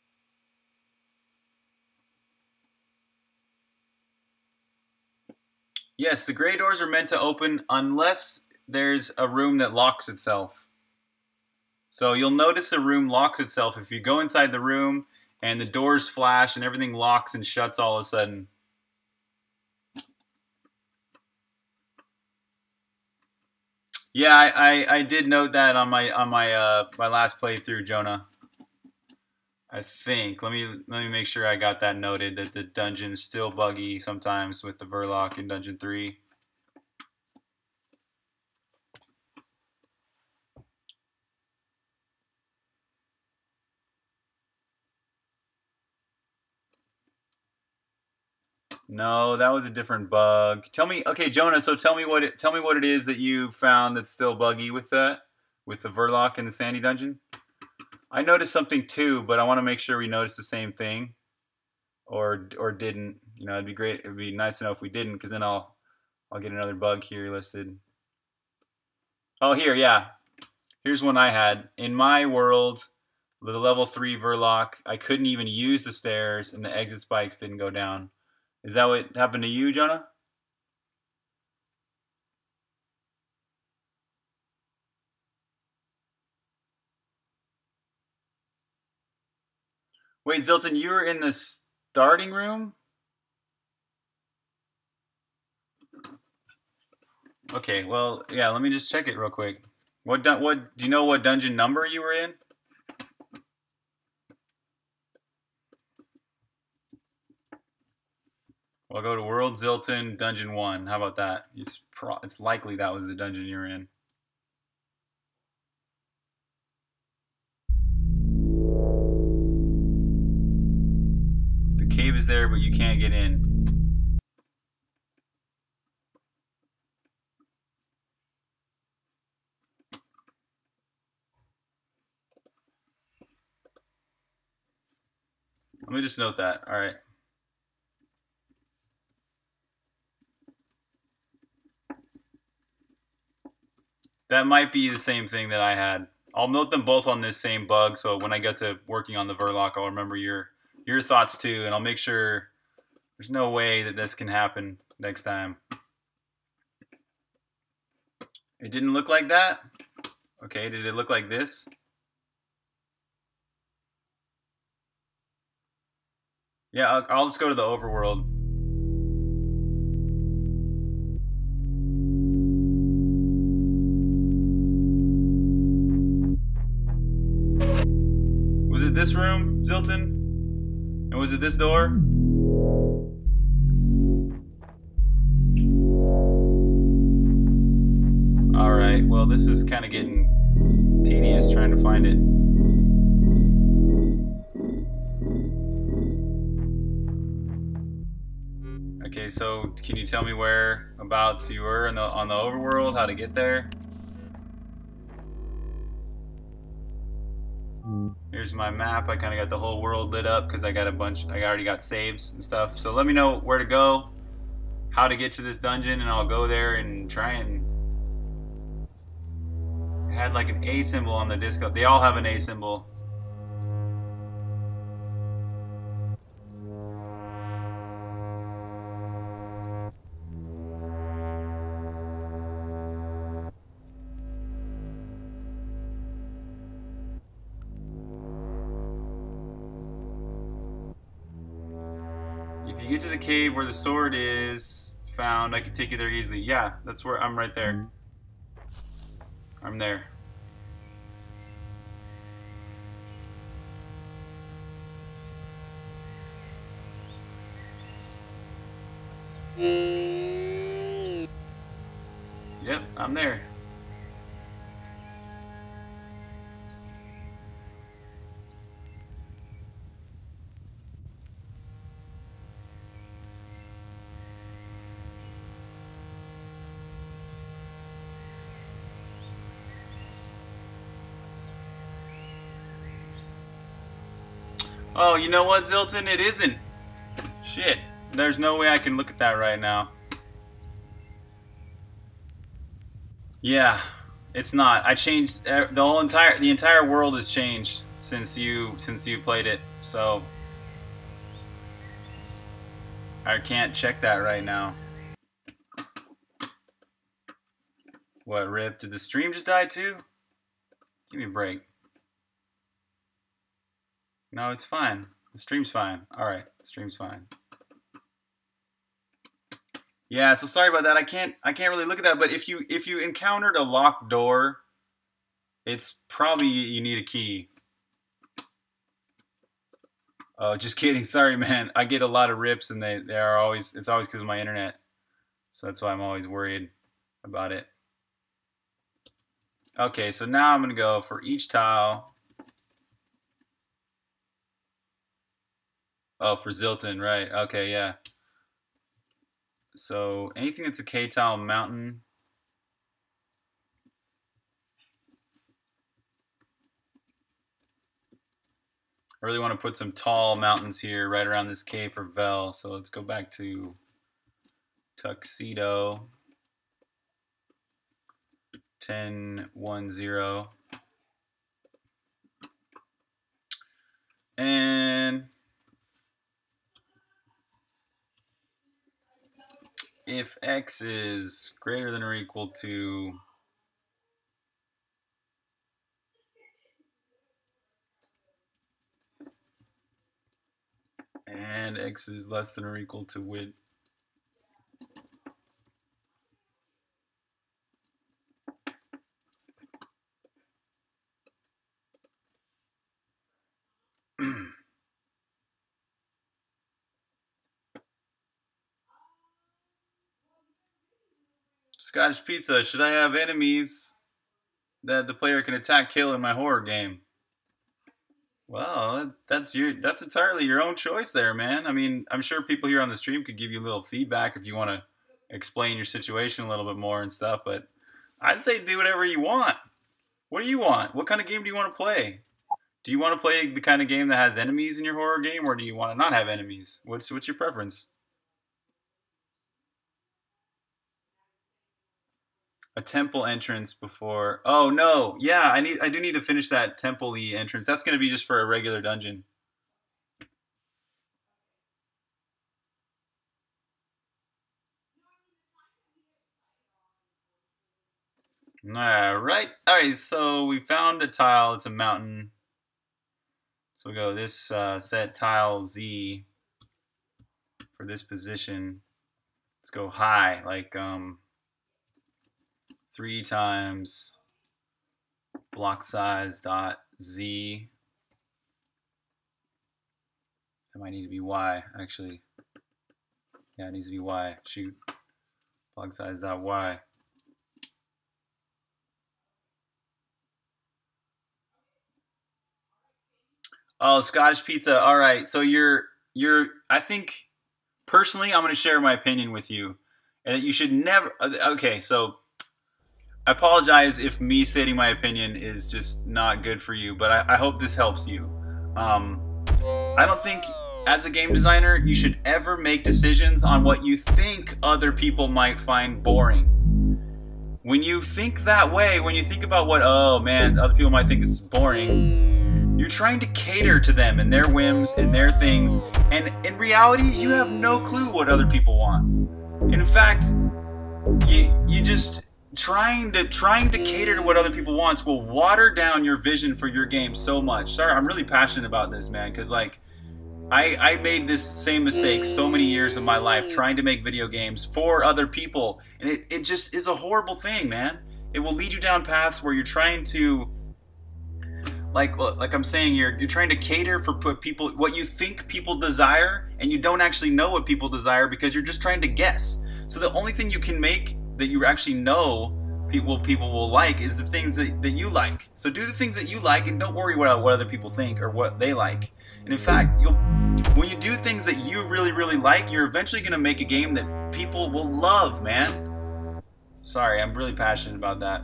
Yes, the gray doors are meant to open unless there's a room that locks itself. So you'll notice a room locks itself if you go inside the room and the doors flash and everything locks and shuts all of a sudden. Yeah, I, I, I did note that on my on my uh, my last playthrough, Jonah. I think. Let me let me make sure I got that noted, that the dungeon's still buggy sometimes with the Verloc in Dungeon three. No, that was a different bug. Tell me, okay, Jonah. So tell me what it, tell me what it is that you found that's still buggy with that, with the Verloc in the Sandy Dungeon. I noticed something too, but I want to make sure we noticed the same thing, or or didn't. You know, it'd be great. It'd be nice to know if we didn't, because then I'll I'll get another bug here listed. Oh, here, yeah. Here's one I had in my world. The level three Verloc, I couldn't even use the stairs, and the exit spikes didn't go down. Is that what happened to you, Jonah? Wait, Zilton, you were in the starting room? Okay, well, yeah, let me just check it real quick. What dun what do you know what dungeon number you were in? Well, go to World Zilton, Dungeon one. How about that? It's, pro it's likely that was the dungeon you're in. The cave is there, but you can't get in. Let me just note that. All right. That might be the same thing that I had. I'll note them both on this same bug, so when I get to working on the Verloc, I'll remember your your thoughts too, and I'll make sure there's no way that this can happen next time. It didn't look like that? Okay, did it look like this? Yeah, I'll, I'll just go to the overworld. Was it this room, Zilton? And was it this door? Alright, well this is kind of getting tedious trying to find it. Okay, so can you tell me whereabouts you were in the, on the overworld, how to get there? Here's my map. I kind of got the whole world lit up because I got a bunch, I already got saves and stuff. So let me know where to go, how to get to this dungeon, and I'll go there and try and... It had like an A symbol on the disco. They all have an A symbol. If you get to the cave where the sword is found, I can take you there easily. Yeah, that's where I'm right there. I'm there. Yep, I'm there. Oh, you know what, Zilton? It isn't. Shit. There's no way I can look at that right now. Yeah, it's not. I changed the whole entire the entire world has changed since you since you played it. So I can't check that right now. What, rip? Did the stream just die too? Give me a break. No, it's fine. The stream's fine. Alright, the stream's fine. Yeah, so sorry about that. I can't I can't really look at that, but if you if you encountered a locked door, it's probably you need a key. Oh, just kidding. Sorry, man. I get a lot of rips and they, they are always it's always because of my internet. So that's why I'm always worried about it. Okay, so now I'm gonna go for each tile. Oh, for Zilton, right. Okay, yeah. So anything that's a K-tile mountain. I really want to put some tall mountains here right around this cave for Vel. So let's go back to Tuxedo. ten, one, zero. And if x is greater than or equal to and x is less than or equal to width Scottish Pizza, should I have enemies that the player can attack, kill in my horror game? Well, that's your that's entirely your own choice there, man. I mean, I'm sure people here on the stream could give you a little feedback if you want to explain your situation a little bit more and stuff, but I'd say do whatever you want. What do you want? What kind of game do you want to play? Do you want to play the kind of game that has enemies in your horror game, or do you want to not have enemies? What's what's your preference? A temple entrance before. Oh no, yeah, I need. I do need to finish that temple-y entrance. That's going to be just for a regular dungeon. All right. All right. So we found a tile. It's a mountain. So we go this uh, set tile Z for this position. Let's go high, like um, three times block size dot Z. That might need to be Y, actually. Yeah, it needs to be Y. Shoot. Block size dot Y. Oh, Scottish pizza. All right. So you're you're. I think personally, I'm going to share my opinion with you, and that you should never. Okay, so I apologize if me stating my opinion is just not good for you, but I, I hope this helps you. Um, I don't think, as a game designer, you should ever make decisions on what you think other people might find boring. When you think that way, when you think about what, oh man, other people might think this is boring, you're trying to cater to them and their whims and their things, and in reality, you have no clue what other people want. In fact, you you just trying to trying to cater to what other people wants will water down your vision for your game so much. Sorry, I'm really passionate about this, man, because like I, I made this same mistake so many years of my life trying to make video games for other people, and it, it just is a horrible thing, man. It will lead you down paths where you're trying to, like like I'm saying here, you're trying to cater for people what you think people desire, and you don't actually know what people desire because you're just trying to guess. So the only thing you can make that you actually know people people will like is the things that, that you like. So do the things that you like, and don't worry what, what other people think or what they like. And in fact, you'll when you do things that you really, really like, you're eventually going to make a game that people will love, man. Sorry, I'm really passionate about that.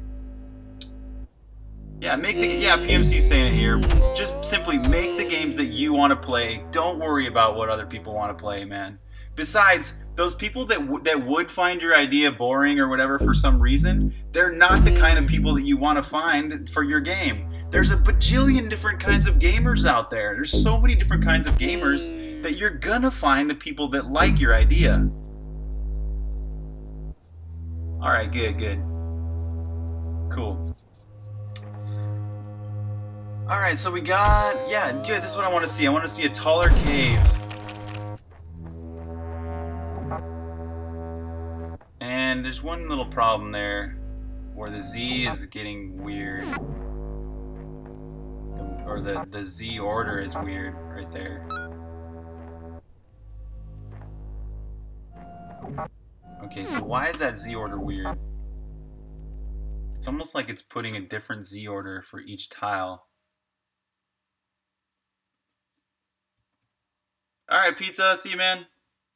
Yeah, make the yeah, P M C's saying it here. Just simply make the games that you want to play. Don't worry about what other people want to play, man. Besides, those people that w that would find your idea boring or whatever for some reason, they're not the kind of people that you want to find for your game. There's a bajillion different kinds of gamers out there. There's so many different kinds of gamers that you're gonna find the people that like your idea. Alright, good, good. Cool. Alright, so we got... Yeah, good, this is what I want to see. I want to see a taller cave. And there's one little problem there where the Z is getting weird. Or the, the Z order is weird right there. Okay, so why is that Z order weird? It's almost like it's putting a different Z order for each tile. Alright, pizza, see you, man.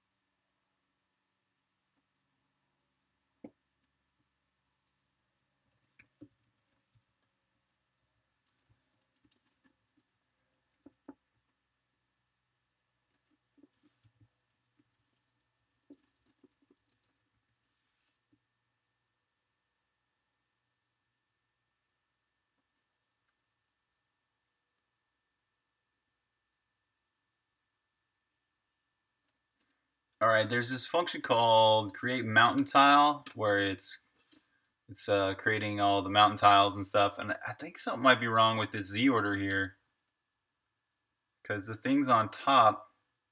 All right, there's this function called create mountain tile where it's it's uh, creating all the mountain tiles and stuff, and I think something might be wrong with the Z order here because the things on top.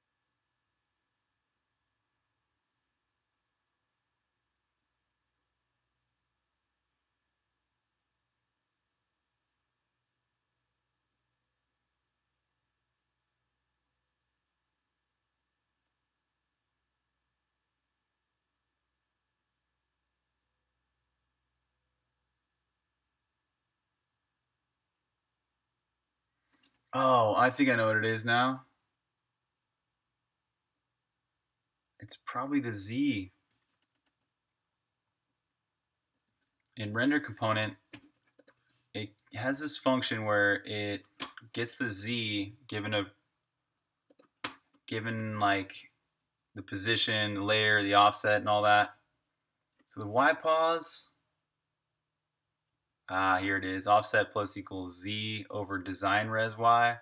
Oh, I think I know what it is now. It's probably the Z. In render component, it has this function where it gets the Z given a given like the position, the layer, the offset, and all that. So the Y pause. Ah, here it is. Offset plus equals Z over design res Y.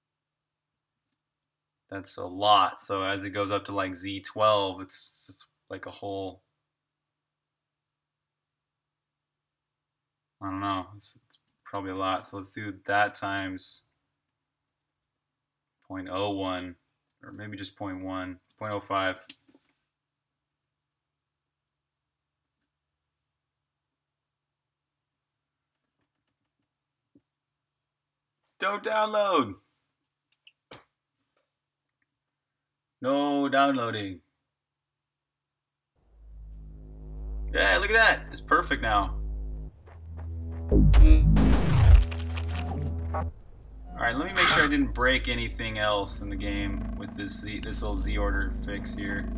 That's a lot. So as it goes up to like Z twelve, it's just like a whole I don't know. It's, it's probably a lot. So let's do that times zero point zero one, or maybe just zero point one, zero point zero five. Don't download. No downloading. Yeah, look at that. It's perfect now. Alright, let me make sure I didn't break anything else in the game with this Z, this little Z order fix here.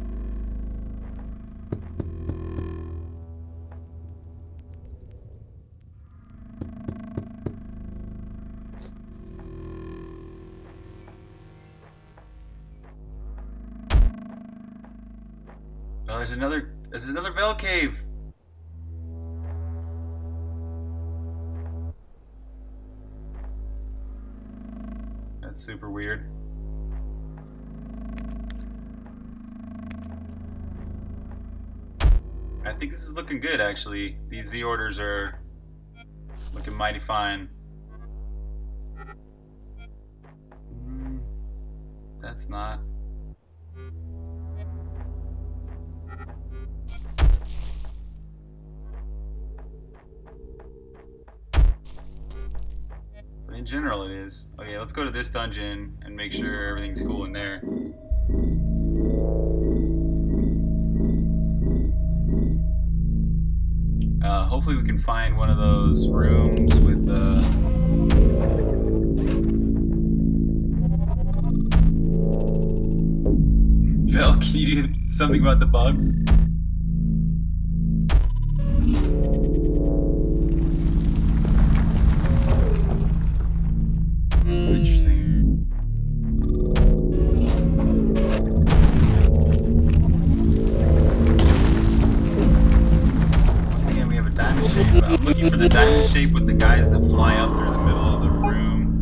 Oh, there's another, there's another Vel cave. That's super weird. I think this is looking good, actually. These Z orders are looking mighty fine. Mm, that's not. But in general, it is. Okay, let's go to this dungeon and make sure everything's cool in there. Uh, hopefully we can find one of those rooms with uh Vel, can you do something about the bugs? Interesting. Once again, we have a diamond shape. I'm looking for the diamond shape with the guys that fly up through the middle of the room.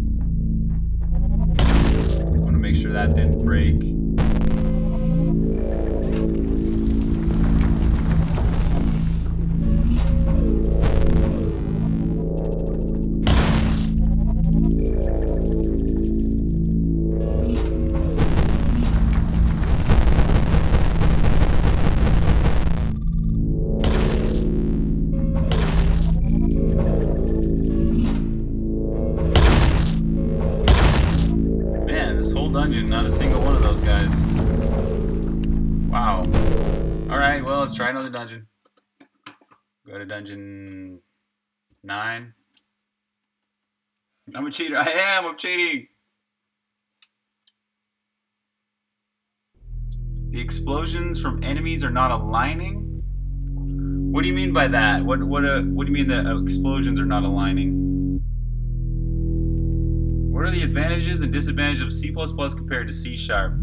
I want to make sure that didn't break. Dungeon, not a single one of those guys. Wow. Alright, well, let's try another dungeon. Go to dungeon nine. I'm a cheater. I am, I'm cheating. The explosions from enemies are not aligning? What do you mean by that? What what uh, what do you mean that uh, explosions are not aligning? What are the advantages and disadvantages of C plus plus compared to C sharp?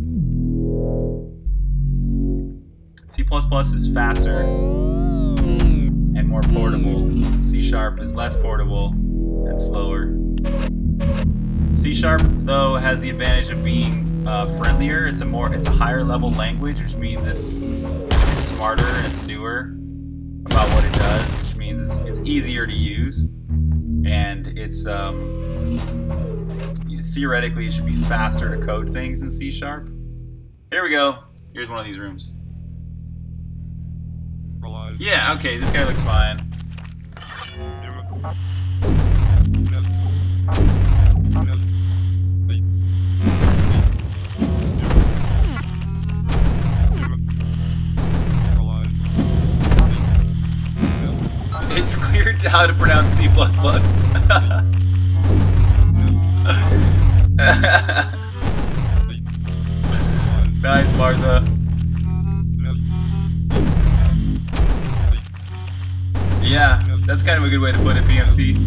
C plus plus is faster and more portable. C sharp is less portable and slower. C sharp, though, has the advantage of being uh, friendlier. It's a more, it's a higher level language, which means it's it's smarter and it's newer about what it does, which means it's, it's easier to use, and it's um. Theoretically, it should be faster to code things in C sharp. Here we go. Here's one of these rooms. Yeah, okay, this guy looks fine. It's clear how to pronounce C plus plus. Nice, Martha. Yeah, that's kind of a good way to put it, P M C.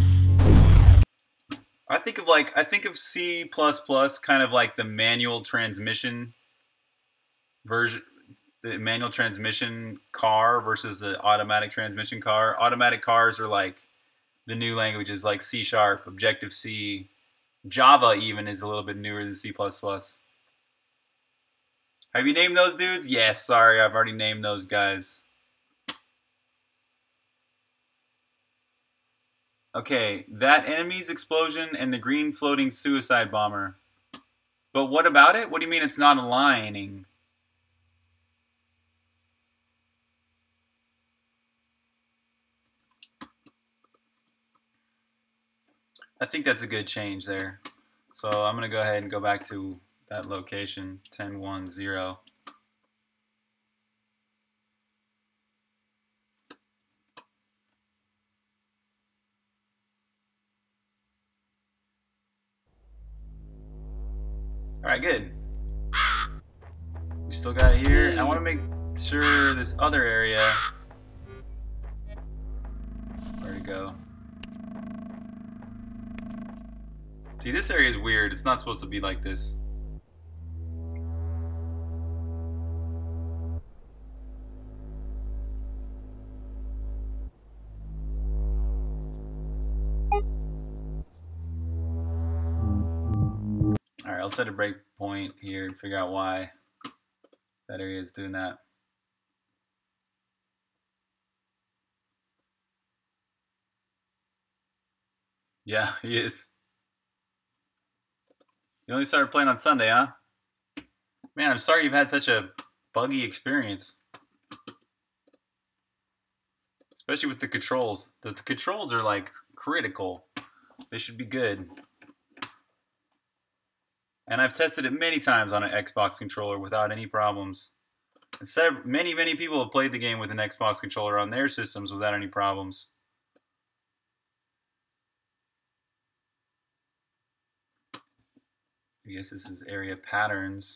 I think of like I think of C plus plus kind of like the manual transmission version, the manual transmission car versus the automatic transmission car. Automatic cars are like the new languages like C sharp, Objective C. Java even is a little bit newer than C plus plus. Have you named those dudes? Yes, sorry, I've already named those guys. Okay, that enemy's explosion and the green floating suicide bomber. But what about it? What do you mean it's not aligning? I think that's a good change there. So I'm going to go ahead and go back to that location, ten one zero. All right, good. We still got it here. I want to make sure this other area. Where'd it go? See, this area is weird. It's not supposed to be like this. Alright, I'll set a breakpoint here and figure out why that area is doing that. Yeah, he is. You only started playing on Sunday, huh? Man, I'm sorry you've had such a buggy experience. Especially with the controls. The, the controls are like critical. They should be good. And I've tested it many times on an Xbox controller without any problems. And sev many, many people have played the game with an Xbox controller on their systems without any problems. I guess this is area patterns.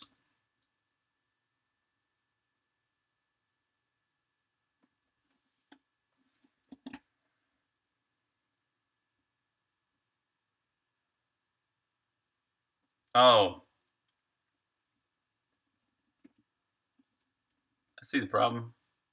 Oh. I see the problem.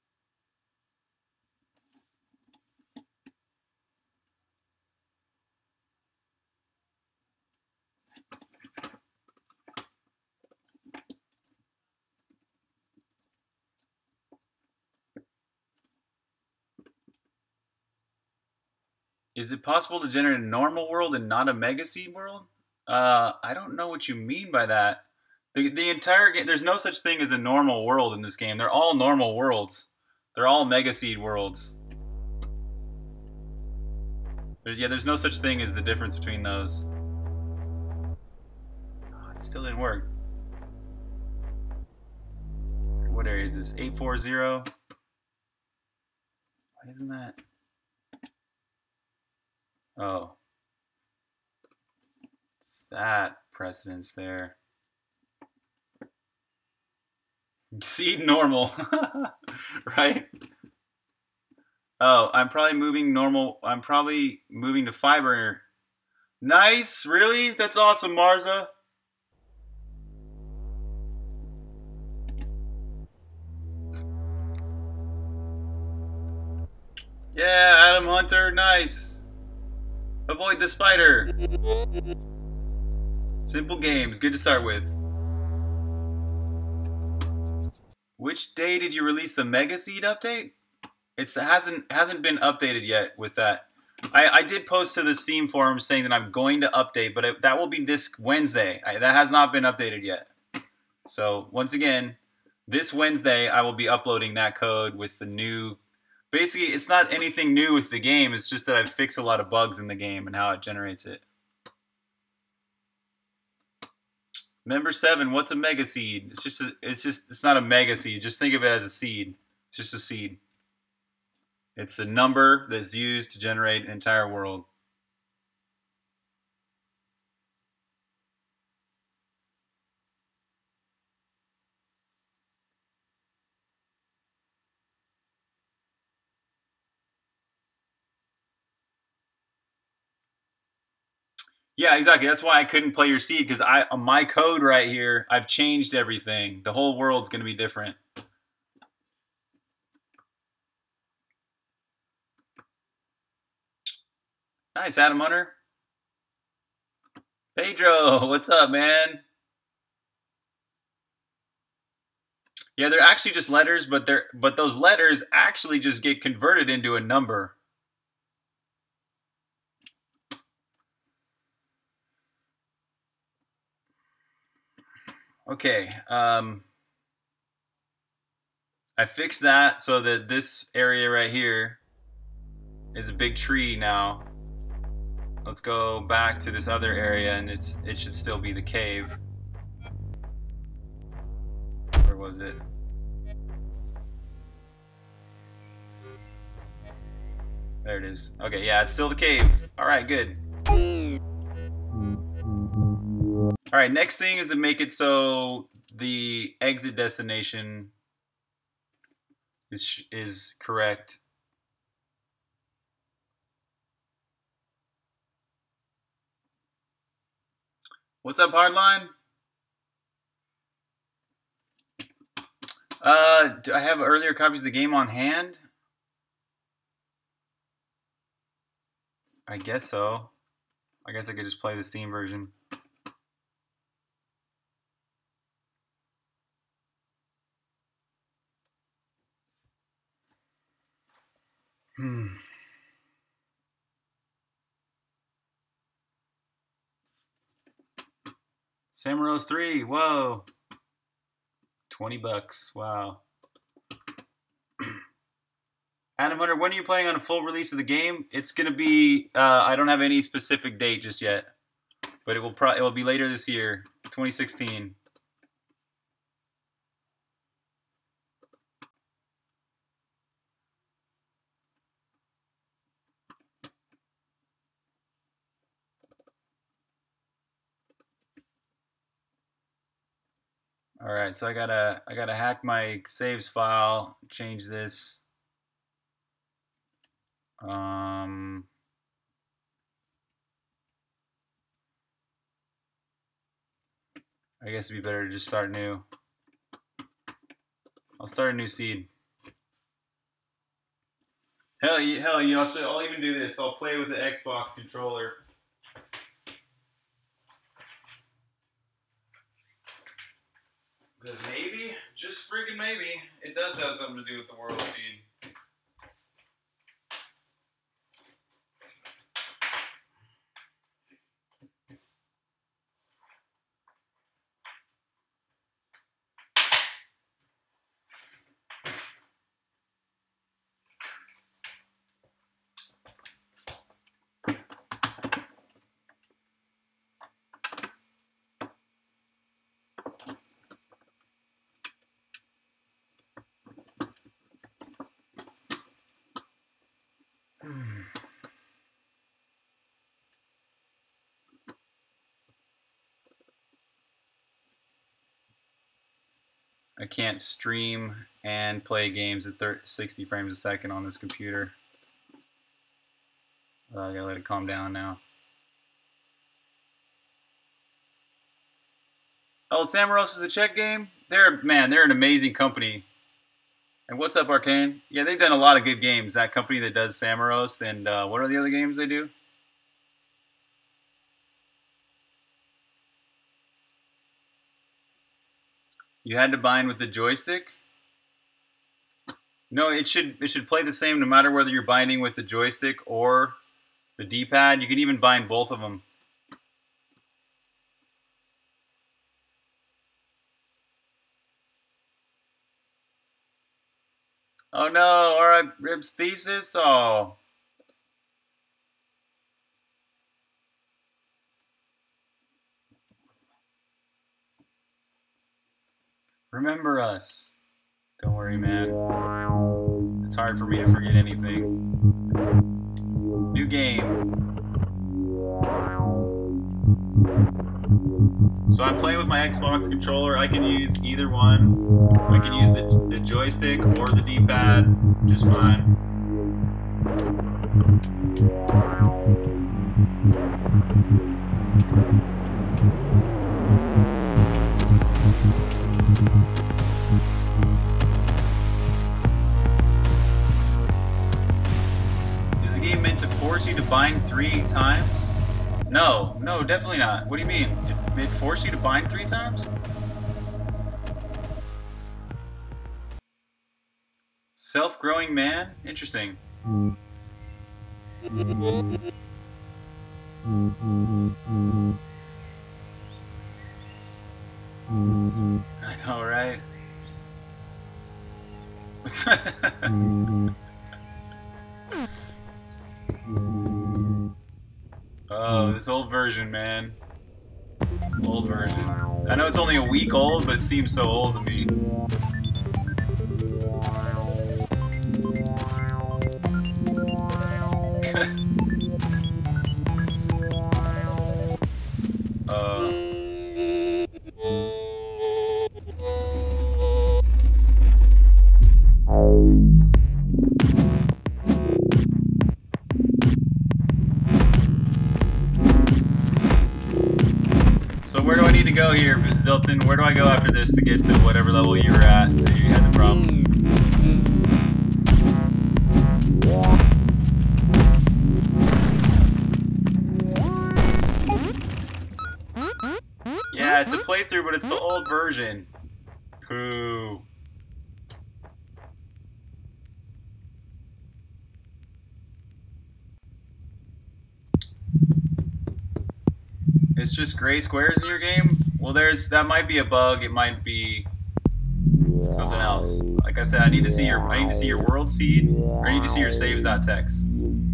Is it possible to generate a normal world and not a Mega Seed world? Uh, I don't know what you mean by that. The, the entire game, there's no such thing as a normal world in this game. They're all normal worlds. They're all Mega Seed worlds. There, yeah, there's no such thing as the difference between those. Oh, it still didn't work. What area is this? eight four zero? Why isn't that? Oh. It's that precedence there. Seed normal. Right? Oh, I'm probably moving normal. I'm probably moving to fiber. Nice. Really? That's awesome, Marza. Yeah, Adam Hunter. Nice. Avoid the spider. Simple games. Good to start with. Which day did you release the Mega Seed update? It hasn't hasn't been updated yet with that. I, I did post to the Steam forum saying that I'm going to update, but it, that will be this Wednesday. I, that has not been updated yet. So once again, this Wednesday I will be uploading that code with the new... Basically, it's not anything new with the game. It's just that I've fixed a lot of bugs in the game and how it generates it. Member seven, what's a Mega Seed? It's just a, it's just it's not a Mega Seed. Just think of it as a seed. It's just a seed. It's a number that's used to generate an entire world. Yeah, exactly. That's why I couldn't play your seed, because I on my code right here, I've changed everything. The whole world's going to be different. Nice, Adam Hunter. Pedro, what's up, man? Yeah, they're actually just letters, but they're but those letters actually just get converted into a number. Okay. Um, I fixed that so that this area right here is a big tree now. Let's go back to this other area, and it's it should still be the cave. Where was it? There it is. Okay, yeah, it's still the cave. All right, good. All right, next thing is to make it so the exit destination is is correct. What's up, Hardline? Uh, do I have earlier copies of the game on hand? I guess so. I guess I could just play the Steam version. Hmm. Samurose three, whoa. twenty bucks, wow. Adam Hunter, when are you planning on a full release of the game? It's going to be, uh, I don't have any specific date just yet, but it will probably, it will be later this year, twenty sixteen. All right, so I gotta, I gotta hack my saves file, change this. Um, I guess it'd be better to just start new. I'll start a new seed. Hell, hell, you know, I'll, I'll even do this. I'll play with the Xbox controller. Because maybe, just freaking maybe, it does have something to do with the world seed. I can't stream and play games at sixty frames a second on this computer. Uh, I gotta let it calm down now. Oh, Samurose is a Czech game? They're, man, they're an amazing company. And what's up, Arcane? Yeah, they've done a lot of good games. That company that does Samurose, and uh, what are the other games they do? You had to bind with the joystick? No, it should it should play the same no matter whether you're binding with the joystick or the D-pad. You can even bind both of them. Oh no, alright, Ribs Thesis? Oh. Remember us. Don't worry, man. It's hard for me to forget anything. New game. So I'm playing with my Xbox controller. I can use either one. I can use the, the joystick or the D-pad just fine. Is the game meant to force you to bind three times? No, no, definitely not. What do you mean? It, it forced you to bind three times? Self-growing man? Interesting. I know, right? Oh, this old version, man. This old version. I know it's only a week old, but it seems so old to me. uh... So where do I need to go here, Zilton? Where do I go after this to get to whatever level you were at that you had the problem? Yeah, it's a playthrough, but it's the old version. Pooh. It's just gray squares in your game? Well, there's that might be a bug. It might be something else. Like I said, I need to see your I need to see your world seed, or I need to see your saves.txt.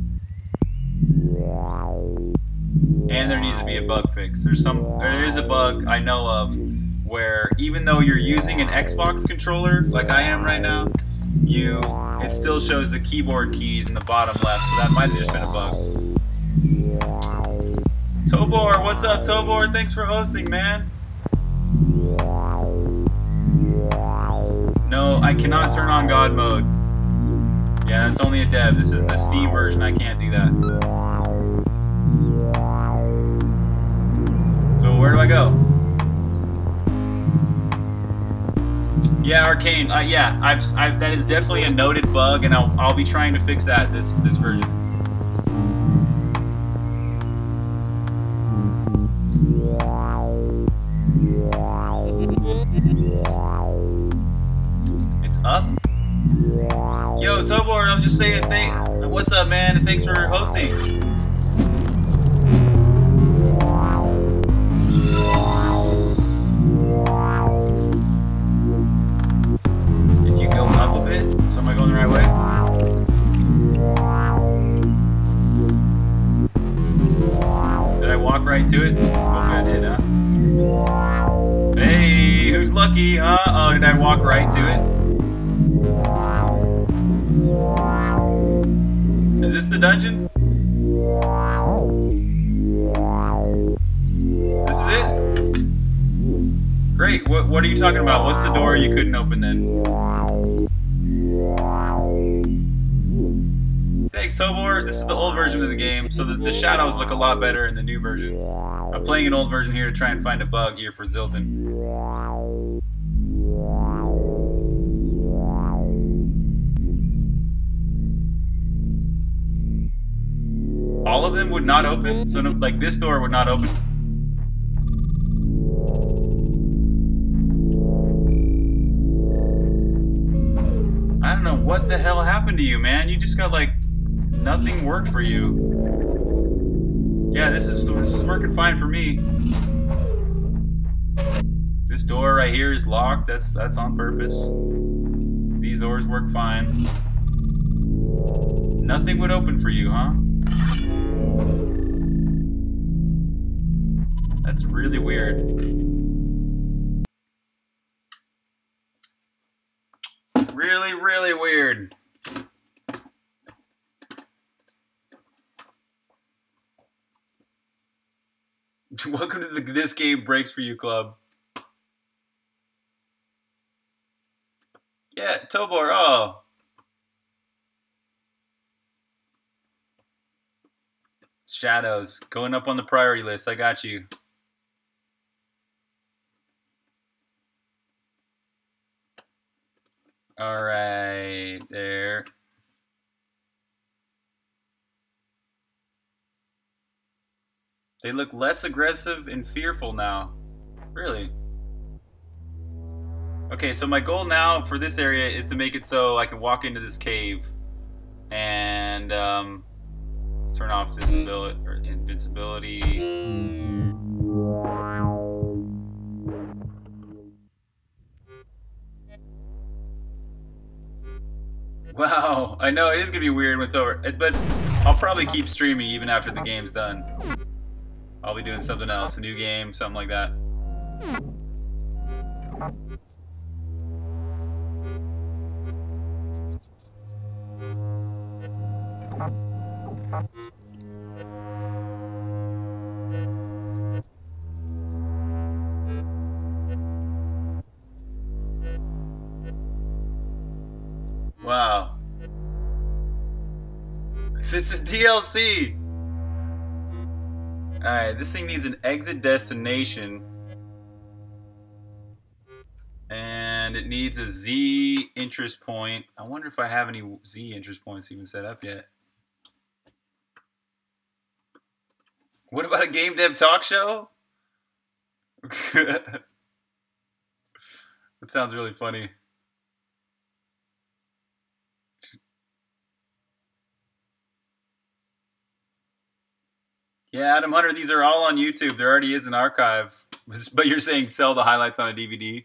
And there needs to be a bug fix. There's some there is a bug I know of where even though you're using an Xbox controller like I am right now, you it still shows the keyboard keys in the bottom left. So that might have just been a bug. Tobor, what's up, Tobor? Thanks for hosting, man. No, I cannot turn on God mode. Yeah, that's only a dev. This is the Steam version. I can't do that. So where do I go? Yeah, Arcane. Uh, yeah, I've, I've that is definitely a noted bug, and I'll I'll be trying to fix that this this version. It's up. Yo, Tobor, I was just saying, th what's up, man? And thanks for hosting. If you go up a bit, so am I going the right way? Did I walk right to it? Hopefully I did, huh? Hey, who's lucky, huh? Oh, did I walk right to it? Is this the dungeon? This is it? Great. What, what are you talking about? What's the door you couldn't open then? Thanks, Tobor. This is the old version of the game, so the, the shadows look a lot better in the new version. I'm playing an old version here to try and find a bug here for Zilton. All of them would not open? So, no, like, this door would not open? I don't know what the hell happened to you, man. You just got, like, nothing worked for you. Yeah, this is this is working fine for me. This door right here is locked. That's that's on purpose. These doors work fine. Nothing would open for you, huh? That's really weird. Really, really weird. Welcome to the This Game Breaks For You Club. Yeah, Tobor, oh. Shadows, going up on the priority list, I got you. Alright, there. They look less aggressive and fearful now. Really? Okay, so my goal now for this area is to make it so I can walk into this cave. And, um... let's turn off this ability, or invincibility. Wow, I know, it is gonna be weird when it's over. But I'll probably keep streaming even after the game's done. I'll be doing something else, a new game, something like that. Wow. It's a D L C! Alright, this thing needs an exit destination. And it needs a Z interest point. I wonder if I have any Z interest points even set up yet. What about a game dev talk show? That sounds really funny. Yeah, Adam Hunter, these are all on YouTube. There already is an archive. But you're saying sell the highlights on a D V D?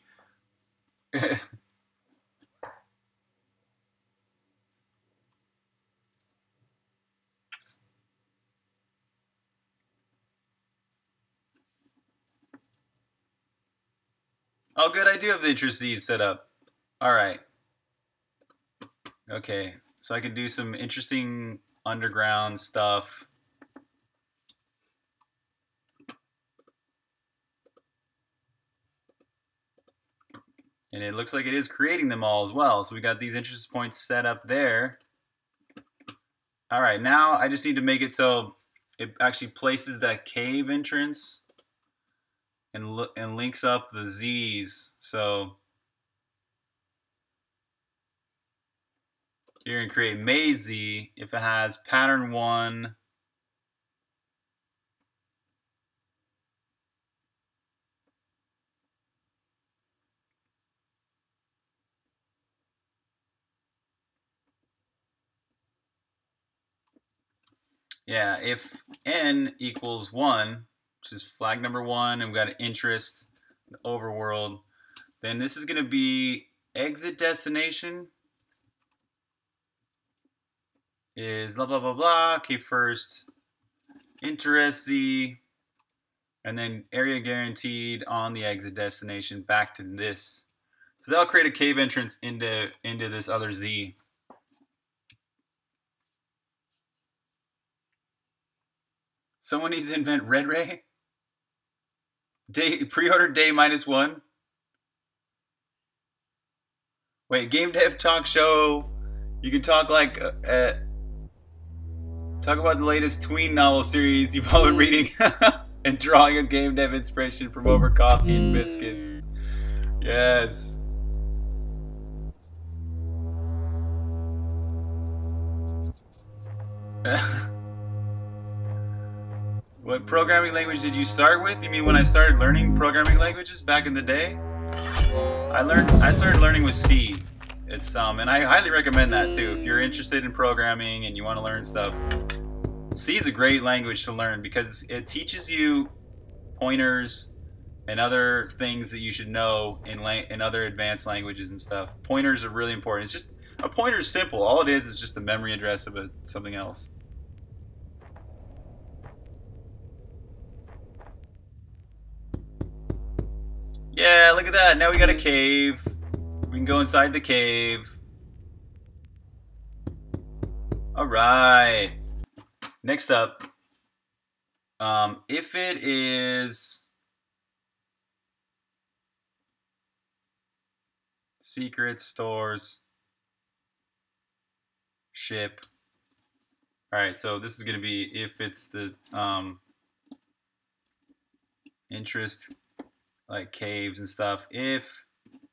Oh, good. I do have the interest Z's set up. All right. Okay. So I can do some interesting underground stuff. And it looks like it is creating them all as well. So we got these interest points set up there. All right. Now I just need to make it so it actually places that cave entrance and, and links up the Z's. So you're going to create maze Z if it has pattern one. Yeah, if n equals one, which is flag number one, and we've got an interest, the overworld, then this is going to be exit destination is blah, blah, blah, blah, okay, first, interest Z, and then area guaranteed on the exit destination back to this. So that'll create a cave entrance into, into this other Z. Someone needs to invent Red Ray? Day pre-order day minus one? Wait, game dev talk show. You can talk like uh, uh, talk about the latest tween novel series you've all been reading and drawing a game dev inspiration from over coffee and biscuits. Yes. What programming language did you start with? You mean when I started learning programming languages back in the day? I learned. I started learning with C. It's um, and I highly recommend that too. If you're interested in programming and you want to learn stuff, C is a great language to learn because it teaches you pointers and other things that you should know in in other advanced languages and stuff. Pointers are really important. It's just a pointer is simple. All it is is just the memory address of a, something else. Yeah, look at that. Now we got a cave. We can go inside the cave. All right. Next up, um, if it is secret stores ship. All right, so this is going to be if it's the um, interest, like caves and stuff. If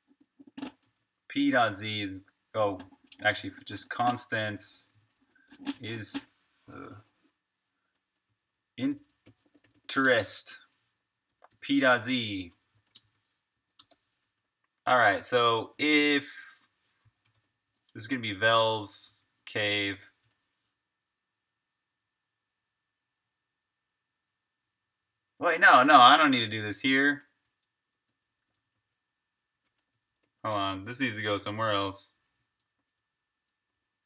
p.z is, oh, actually just constants is uh, interest p.z. All right, so if this is going to be Vel's cave. Wait, no, no, I don't need to do this here. Hold on, this needs to go somewhere else.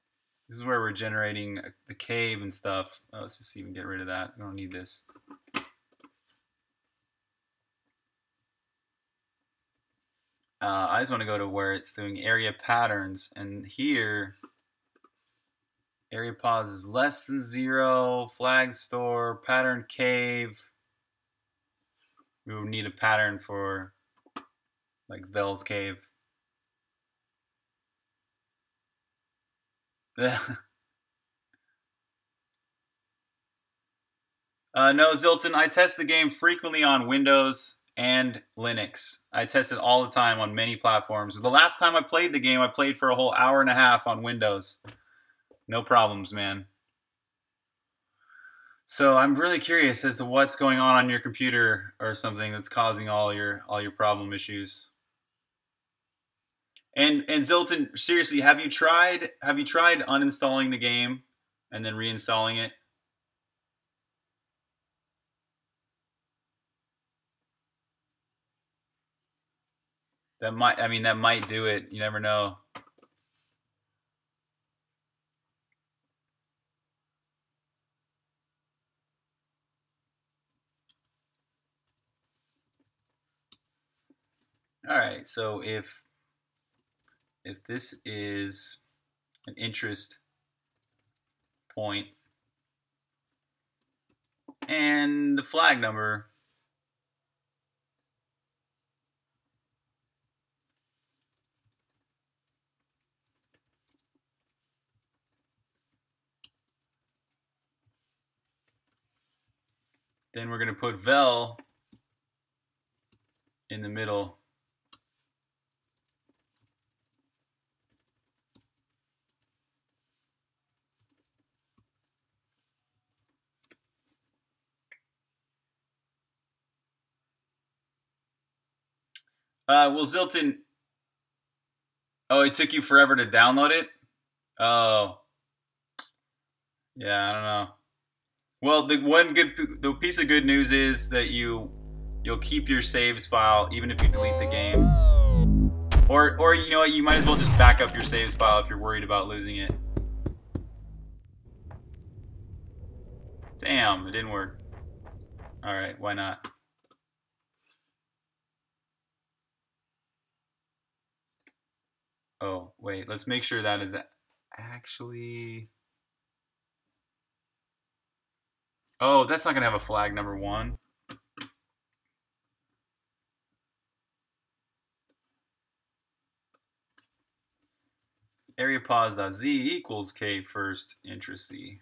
This is where we're generating the cave and stuff. Oh, let's just even get rid of that. I don't need this. Uh, I just want to go to where it's doing area patterns, and here area pause is less than zero, flag store, pattern cave. We would need a pattern for like Vel's cave. Uh, no, Zilton, I test the game frequently on Windows and Linux. I test it all the time on many platforms. The last time I played the game, I played for a whole hour and a half on Windows. No problems, man. So I'm really curious as to what's going on on your computer or something that's causing all your all your problem issues. And and Zilton, seriously, have you tried have you tried uninstalling the game and then reinstalling it? That might, I mean, that might do it. You never know. All right, so if if this is an interest point and the flag number, then we're going to put Vel in the middle. Uh, well, Zilton, oh, it took you forever to download it? Oh, yeah, I don't know. Well, the one good, the piece of good news is that you, you'll keep your saves file even if you delete the game. Or, or you know what, you might as well just back up your saves file if you're worried about losing it. Damn, it didn't work. All right, why not? Oh, wait, let's make sure that is actually... Oh, that's not going to have a flag number one. Area pause.z equals k first interest c.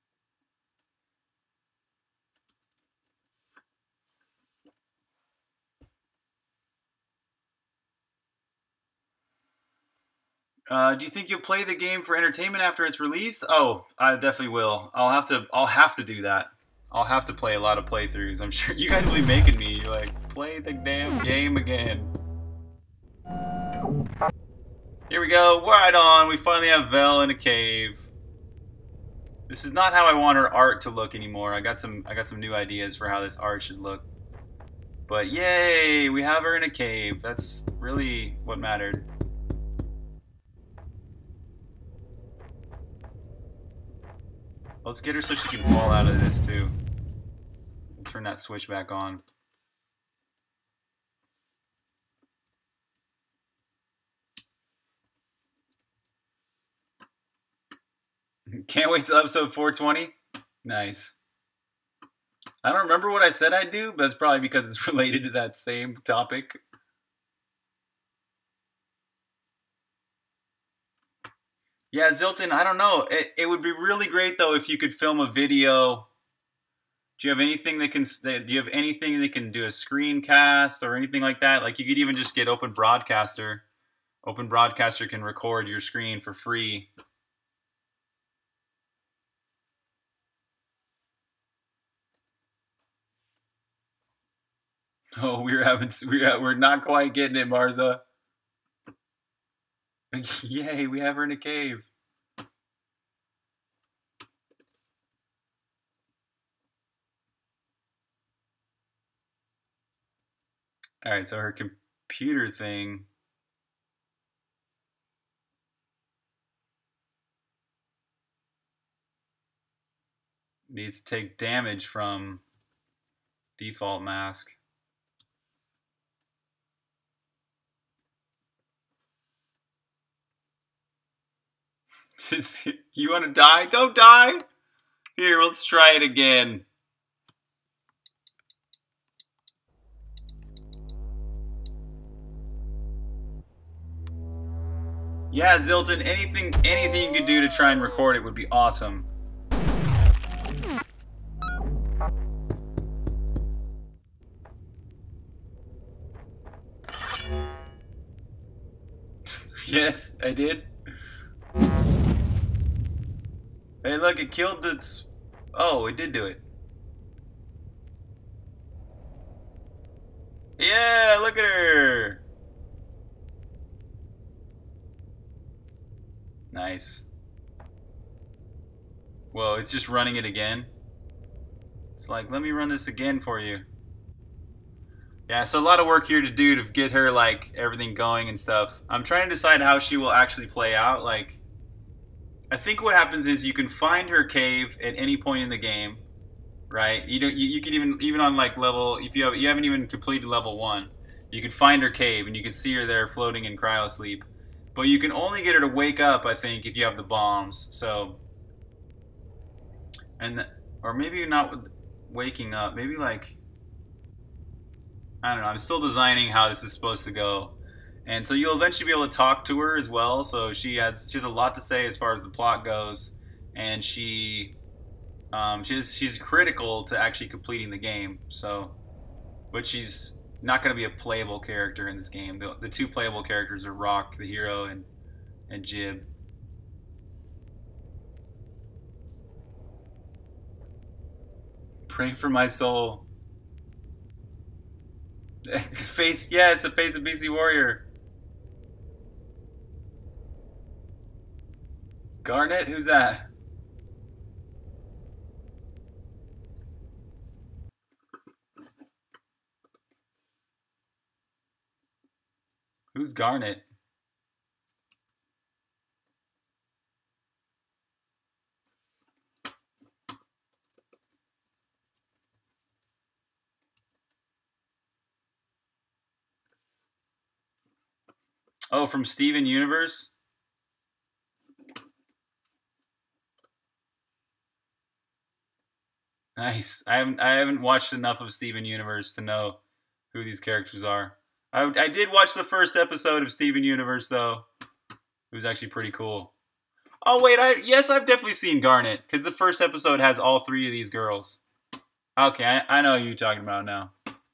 Uh, do you think you'll play the game for entertainment after its release? Oh, I definitely will. I'll have to. I'll have to do that. I'll have to play a lot of playthroughs. I'm sure you guys will be making me like play the damn game again. Here we go. Right on. We finally have Vel in a cave. This is not how I want her art to look anymore. I got some. I got some new ideas for how this art should look. But yay, we have her in a cave. That's really what mattered. Let's get her so she can fall out of this too. Turn that switch back on. Can't wait till episode four twenty. Nice. I don't remember what I said I'd do, but it's probably because it's related to that same topic. Yeah, Zilton, I don't know. It, it would be really great though if you could film a video. Do you have anything that can? Do you have anything that can do a screencast or anything like that? Like you could even just get Open Broadcaster. Open Broadcaster can record your screen for free. Oh, we're having we're we're not quite getting it, Marza. Yay, we have her in a cave. All right, so her computer thing. needs to take damage from default mask. You want to die? Don't die! Here, let's try it again. Yeah, Zilton, anything anything you could do to try and record it would be awesome. Yes, I did. Hey, look, it killed the... Oh, it did do it. Yeah, look at her. Nice. Whoa, it's just running it again. It's like, let me run this again for you. Yeah, so a lot of work here to do to get her, like, everything going and stuff. I'm trying to decide how she will actually play out. Like, I think what happens is you can find her cave at any point in the game, right? You don't. You, you can even even on like level, if you have you haven't even completed level one, you can find her cave and you can see her there floating in cryosleep. But you can only get her to wake up, I think, if you have the bombs. So, and or maybe not waking up. Maybe like, I don't know. I'm still designing how this is supposed to go. And so you'll eventually be able to talk to her as well. So she has she has a lot to say as far as the plot goes, and she um, she's she's critical to actually completing the game. So, but she's not going to be a playable character in this game. The, the two playable characters are Rock, the hero, and and Jib. Pray for my soul. The face, yes, the face of B C Warrior. Garnet? Who's that? Who's Garnet? Oh, from Steven Universe? Nice. I haven't I haven't watched enough of Steven Universe to know who these characters are. I, I did watch the first episode of Steven Universe though. It was actually pretty cool. Oh wait, I yes, I've definitely seen Garnet because the first episode has all three of these girls. Okay, I, I know who you're talking about now.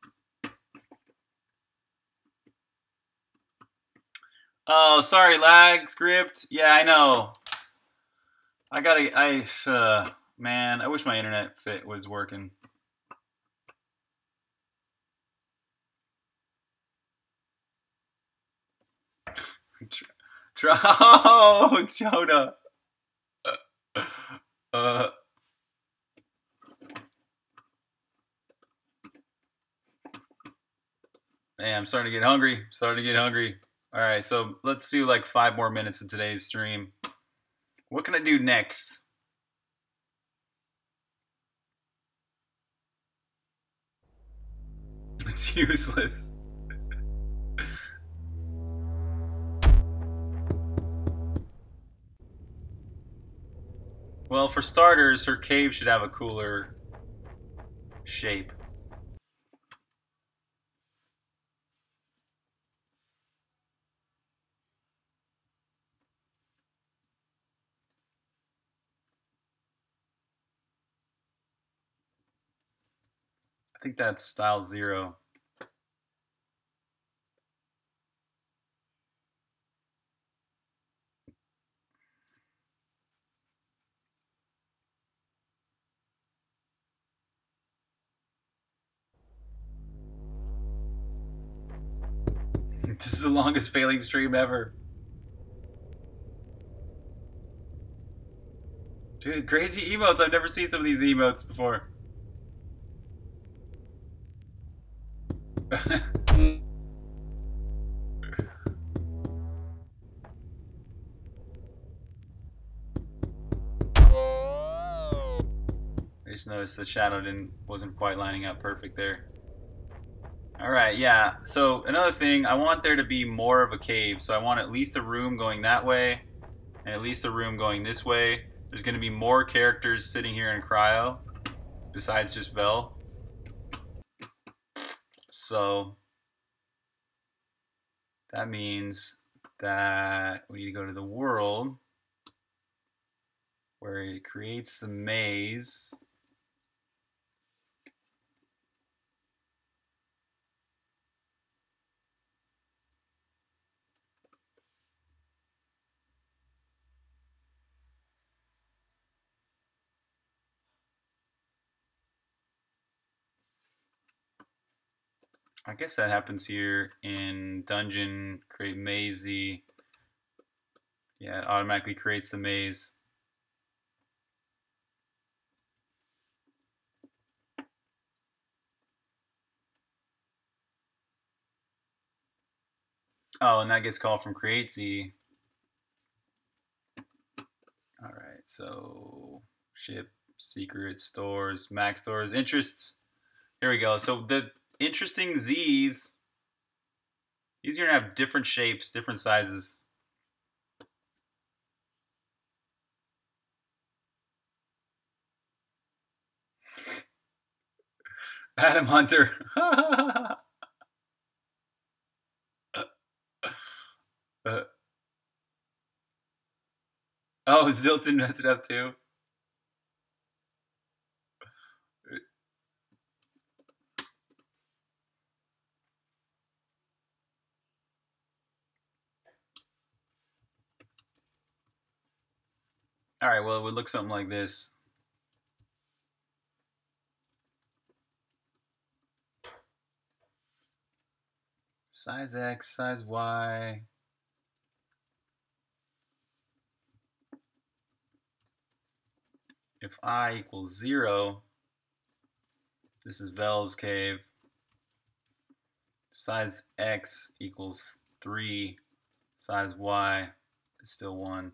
Oh, sorry, lag script. Yeah, I know. I gotta. I uh, man, I wish my internet fit was working. Oh, Jonah. Uh. Man, I'm starting to get hungry. Starting to get hungry. All right, so let's do like five more minutes of today's stream. What can I do next? It's useless. Well, for starters, her cave should have a cooler shape. I think that's style zero. This is the longest failing stream ever. Dude, crazy emotes. I've never seen some of these emotes before. just noticed the shadow didn't wasn't quite lining up perfect there. All right, yeah. So another thing, I want there to be more of a cave. So I want at least a room going that way, and at least a room going this way. There's going to be more characters sitting here in cryo, besides just Vel. So that means that we go to the world where it creates the maze. I guess that happens here in dungeon, create mazy. Yeah, it automatically creates the maze. Oh, and that gets called from create Z. All right, so ship, secret, stores, max stores, interests. Here we go. So the interesting Z's, these are gonna have different shapes, different sizes. Adam Hunter. uh, oh, Zilton messed it up too. All right, well, it would look something like this. Size X, size Y. If I equals zero, this is Vel's cave. Size X equals three. Size Y is still one.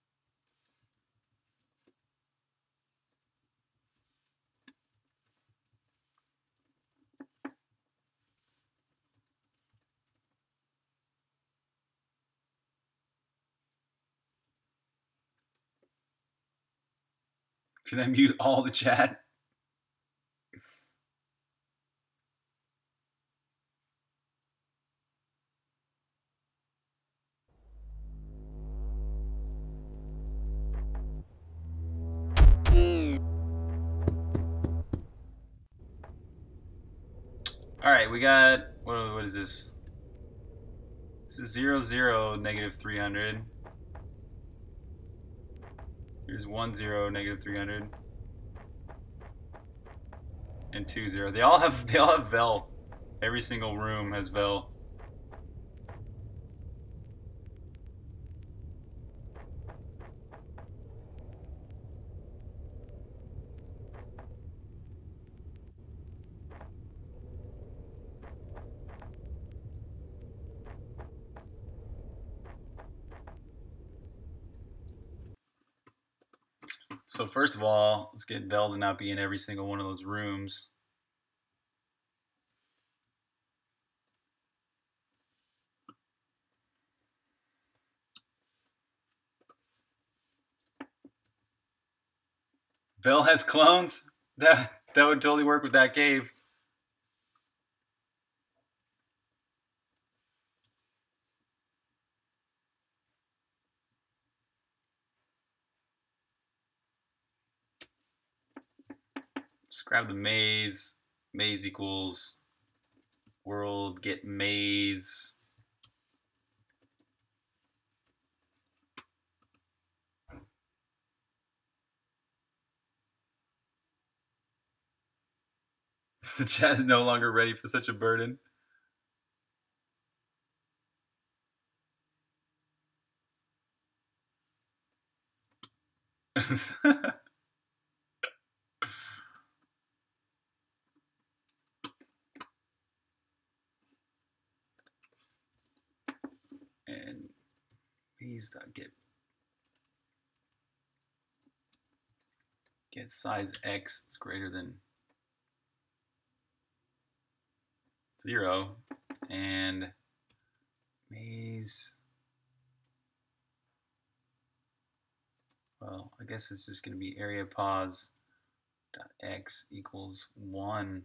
Can I mute all the chat? All right, we got, what, what is this? This is zero, zero, negative three hundred. Here's one, zero, negative three hundred. And two, zero. They all have, they all have Vel. Every single room has Vel. So first of all, let's get Vel to not be in every single one of those rooms. Vel has clones? That, that would totally work with that cave. Just grab the maze. Maze equals world get maze. The chat is no longer ready for such a burden. And maze.get get size X is greater than zero, and maze, well, I guess it's just going to be area pos dot x equals one,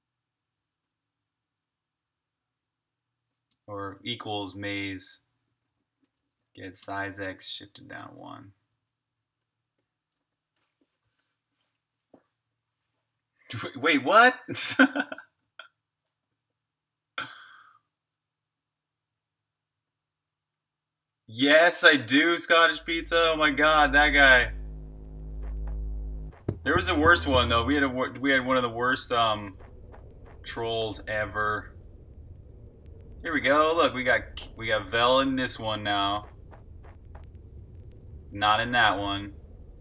or equals maze get size X shifted down one. Wait, what? Yes, I do, Scottish Pizza. Oh my god, that guy. There was a worse one though. We had a we had one of the worst um trolls ever. Here we go. Look, we got we got Vel in this one now. Not in that one.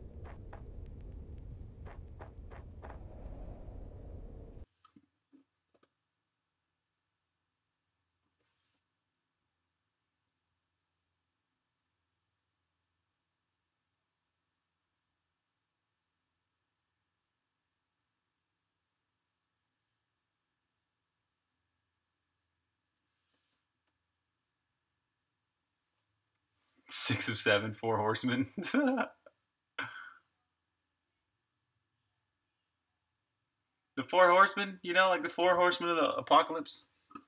Six of seven, four horsemen. The four horsemen, you know, like the four horsemen of the apocalypse.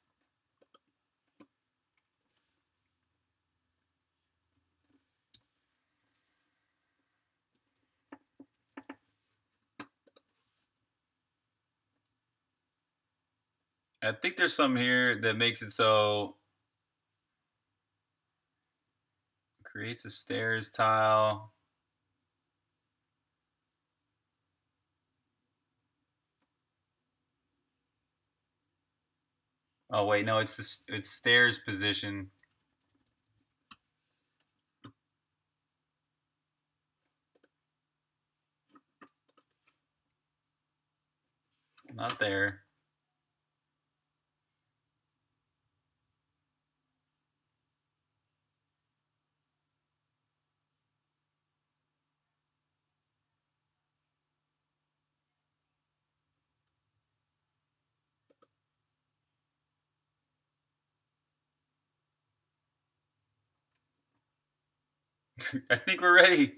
I think there's some here that makes it so creates a stairs tile. Oh wait, no, it's this it's stairs position. Not there. I think we're ready.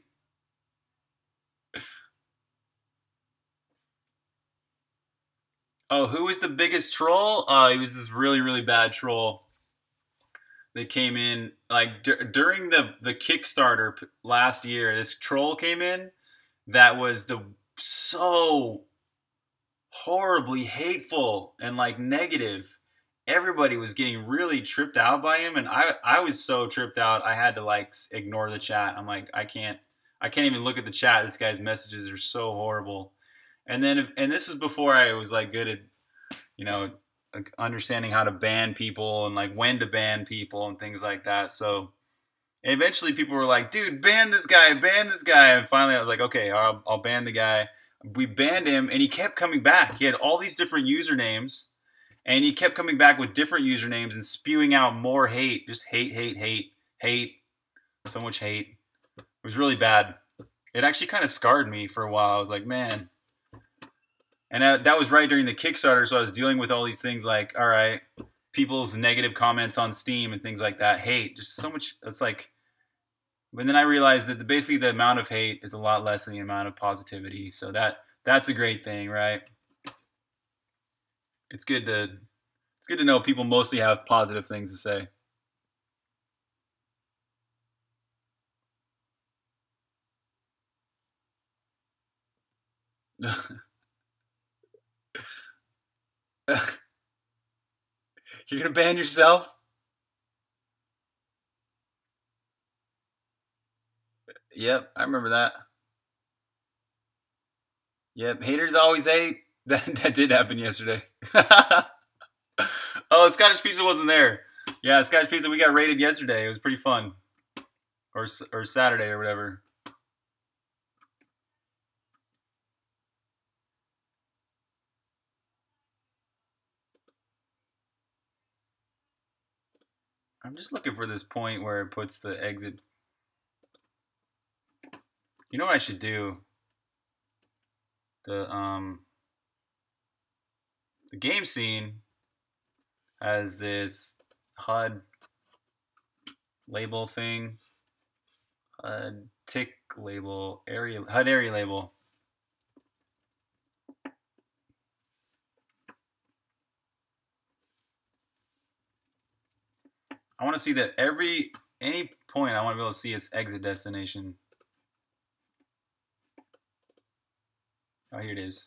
Oh, who was the biggest troll? Uh, he was this really, really bad troll that came in like d during the the Kickstarter last year. This troll came in that was the so horribly hateful and like negative. Everybody was getting really tripped out by him, and I I was so tripped out I had to like ignore the chat. I'm like, I can't I can't even look at the chat. This guy's messages are so horrible. And then if, and this is before I was like good at, you know, like understanding how to ban people and like when to ban people and things like that. So eventually people were like, dude, ban this guy, ban this guy. And finally I was like, okay, I'll, I'll ban the guy. We banned him, and he kept coming back. He had all these different usernames, and he kept coming back with different usernames and spewing out more hate. Just hate, hate, hate, hate. So much hate. It was really bad. It actually kind of scarred me for a while. I was like, man. And that was right during the Kickstarter, so I was dealing with all these things like, all right, people's negative comments on Steam and things like that. Hate, just so much. It's like, but then I realized that the, basically the amount of hate is a lot less than the amount of positivity. So that that's a great thing, right? It's good to it's good to know people mostly have positive things to say. You're gonna ban yourself? Yep, I remember that. Yep, haters always hate. That that did happen yesterday. Oh, Scottish Pizza wasn't there. Yeah, Scottish Pizza, we got raided yesterday. It was pretty fun. Or or Saturday or whatever. I'm just looking for this point where it puts the exit. You know what I should do? the um the game scene has this H U D label thing, H U D tick label, area H U D area label. I want to see that every any point I want to be able to see its exit destination. Oh, here it is.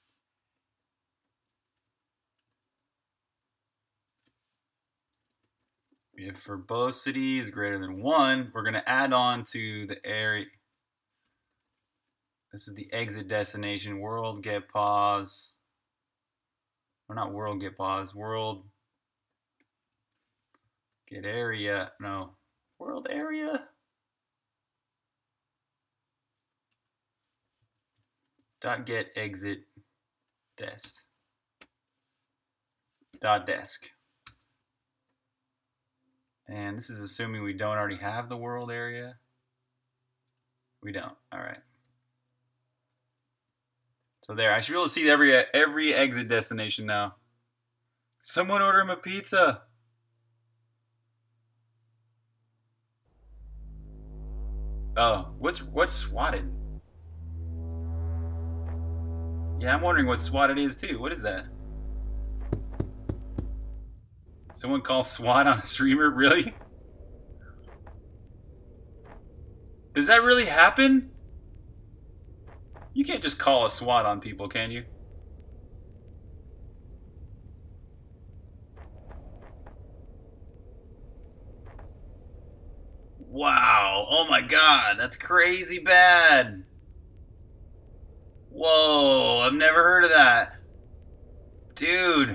If verbosity is greater than one, we're going to add on to the area. This is the exit destination. World get pause. Or not world get pause. World get area. No. World area. Dot get exit dest. Dot desk. And this is assuming we don't already have the world area. We don't. All right. So there, I should be able to see every every exit destination now. Someone order him a pizza. Oh, what's what's swatted? Yeah, I'm wondering what swatted is too. What is that? Someone calls SWAT on a streamer? Really? Does that really happen? You can't just call a SWAT on people, can you? Wow. Oh my god. That's crazy bad. Whoa. I've never heard of that. Dude.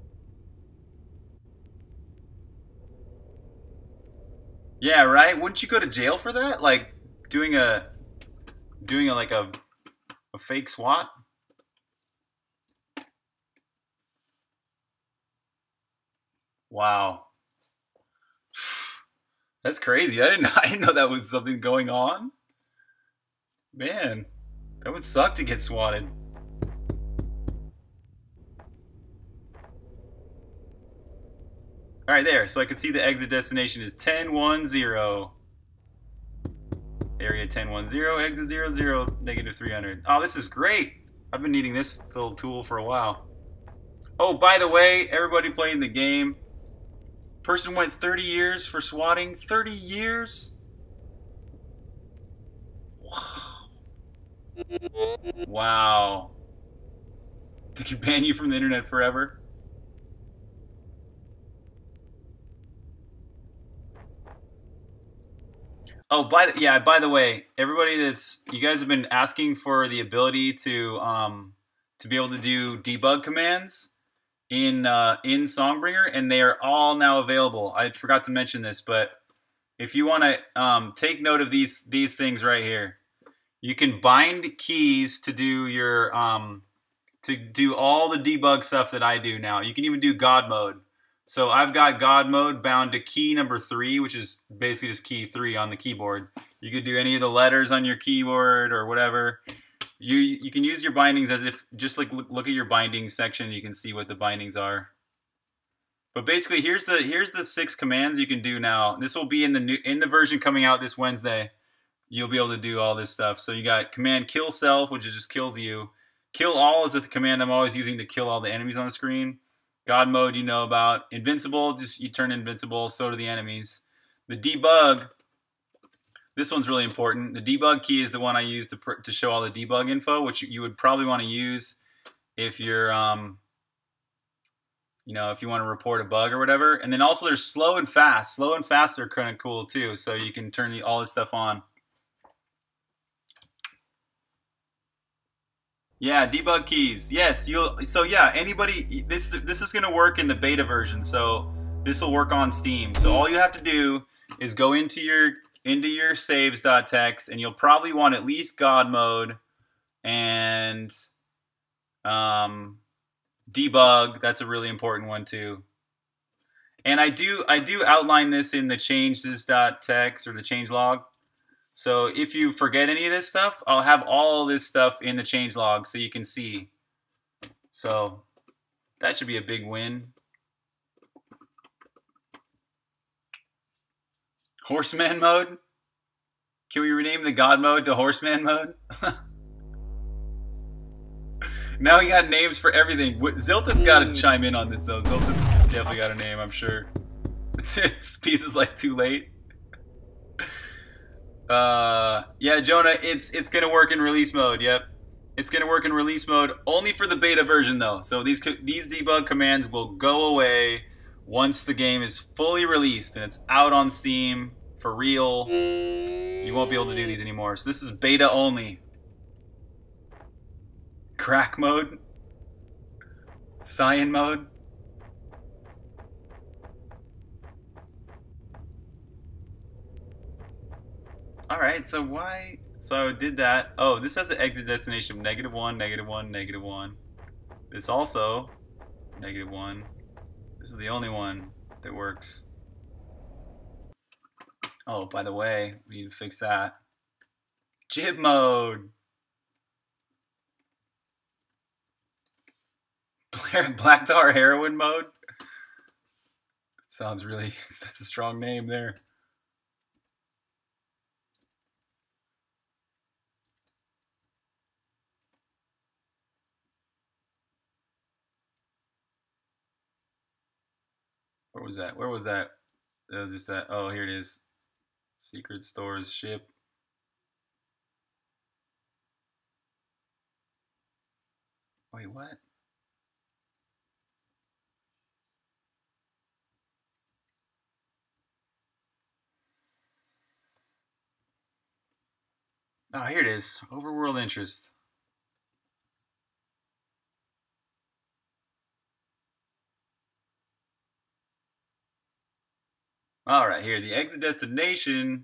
Yeah, right? Wouldn't you go to jail for that? Like doing a doing a, like a a fake SWAT? Wow. That's crazy. I didn't I didn't know that was something going on. Man, that would suck to get swatted. All right, there. So I can see the exit destination is ten one zero. Area ten one zero, exit zero zero, negative three hundred. Oh, this is great. I've been needing this little tool for a while. Oh, by the way, everybody playing the game, person went thirty years for swatting. thirty years? Wow. They could ban you from the internet forever. Oh, by the, yeah, by the way, everybody that's, you guys have been asking for the ability to um, to be able to do debug commands in uh, in Songbringer, and they are all now available. I forgot to mention this, but if you want to um, take note of these these things right here, you can bind keys to do your um, to do all the debug stuff that I do now. You can even do God mode. So I've got God mode bound to key number three, which is basically just key three on the keyboard. You could do any of the letters on your keyboard or whatever. You you can use your bindings as if, just like look, look at your bindings section, you can see what the bindings are. But basically, here's the here's the six commands you can do now. This will be in the new in the version coming out this Wednesday. You'll be able to do all this stuff. So you got command kill self, which just kills you. Kill all is the command I'm always using to kill all the enemies on the screen. God mode you know about. Invincible, just you turn invincible, so do the enemies. The debug, this one's really important. The debug key is the one I use to, to show all the debug info, which you would probably want to use if you're, um, you know, if you want to report a bug or whatever. And then also there's slow and fast. Slow and fast are kind of cool too, so you can turn the, all this stuff on. Yeah, debug keys. Yes, you'll. So yeah, anybody. This this is gonna work in the beta version. So this will work on Steam. So all you have to do is go into your into your saves.txt, and you'll probably want at least God mode and um, debug. That's a really important one too. And I do I do outline this in the changes.txt or the changelog. So if you forget any of this stuff, I'll have all this stuff in the changelog so you can see. So that should be a big win. Horseman mode? Can we rename the God mode to Horseman mode? Now we got names for everything. Zilton's got to chime in on this though. Zilton's definitely got a name, I'm sure. It's, it's pizza's like too late. Uh, yeah, Jonah, it's it's gonna work in release mode. Yep, it's gonna work in release mode only for the beta version though. So these these debug commands will go away once the game is fully released and it's out on Steam for real. You won't be able to do these anymore. So this is beta only. Crack mode, cyan mode. Alright, so why... So I did that. Oh, this has an exit destination of negative one, negative one, negative one. This also, negative one. This is the only one that works. Oh, by the way, we need to fix that. Jib mode! Black Tar Heroin mode? That sounds really... That's a strong name there. Where was that? Where was that? That was just that. Oh, here it is. Secret stores ship. Wait, what? Oh, here it is. Overworld interest. All right, here, the exit destination.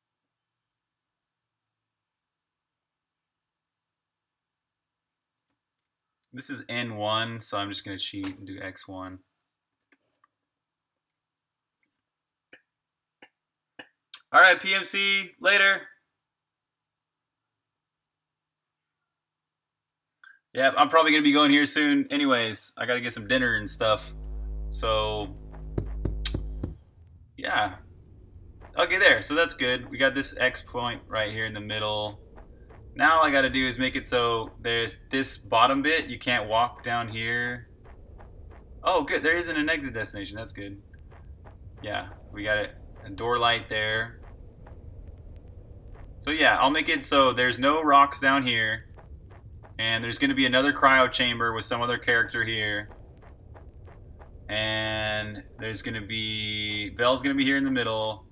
This is N one, so I'm just going to cheat and do X one. All right, P M C, later. Yeah, I'm probably going to be going here soon anyways. I got to get some dinner and stuff. So... yeah. Okay, there. So that's good. We got this X point right here in the middle. Now all I got to do is make it so there's this bottom bit. You can't walk down here. Oh, good. There isn't an exit destination. That's good. Yeah, we got it. A door light there. So yeah, I'll make it so there's no rocks down here. And there's going to be another cryo chamber with some other character here. And there's going to be... Vel's going to be here in the middle.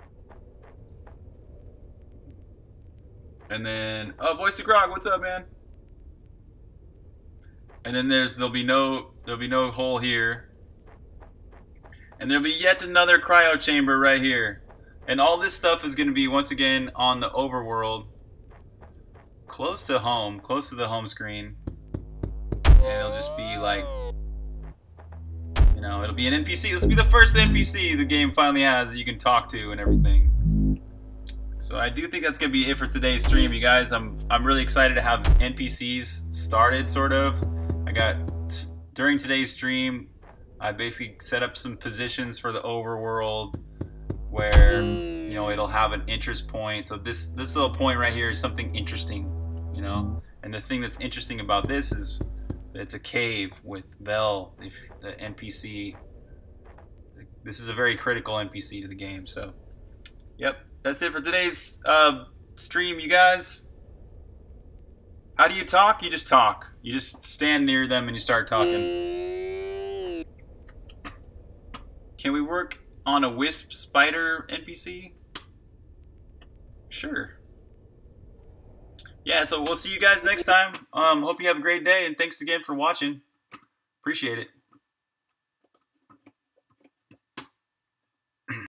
And then... Oh, Voice of Grog, what's up, man? And then there's... There'll be no... There'll be no hole here. And there'll be yet another cryo chamber right here. And all this stuff is going to be, once again, on the overworld. Close to home. Close to the home screen. And it'll just be like... You know, it'll be an N P C. This will be the first N P C the game finally has that you can talk to and everything. So I do think that's gonna be it for today's stream, you guys. I'm I'm really excited to have N P Cs started, sort of. I got t during today's stream, I basically set up some positions for the overworld where you know it'll have an interest point. So this this little point right here is something interesting, you know. And the thing that's interesting about this is it's a cave with Vel, the N P C. This is a very critical N P C to the game, so... Yep, that's it for today's uh, stream, you guys. How do you talk? You just talk. You just stand near them and you start talking. Can we work on a Wisp Spider N P C? Sure. Yeah, so we'll see you guys next time. Um, hope you have a great day, and thanks again for watching. Appreciate it.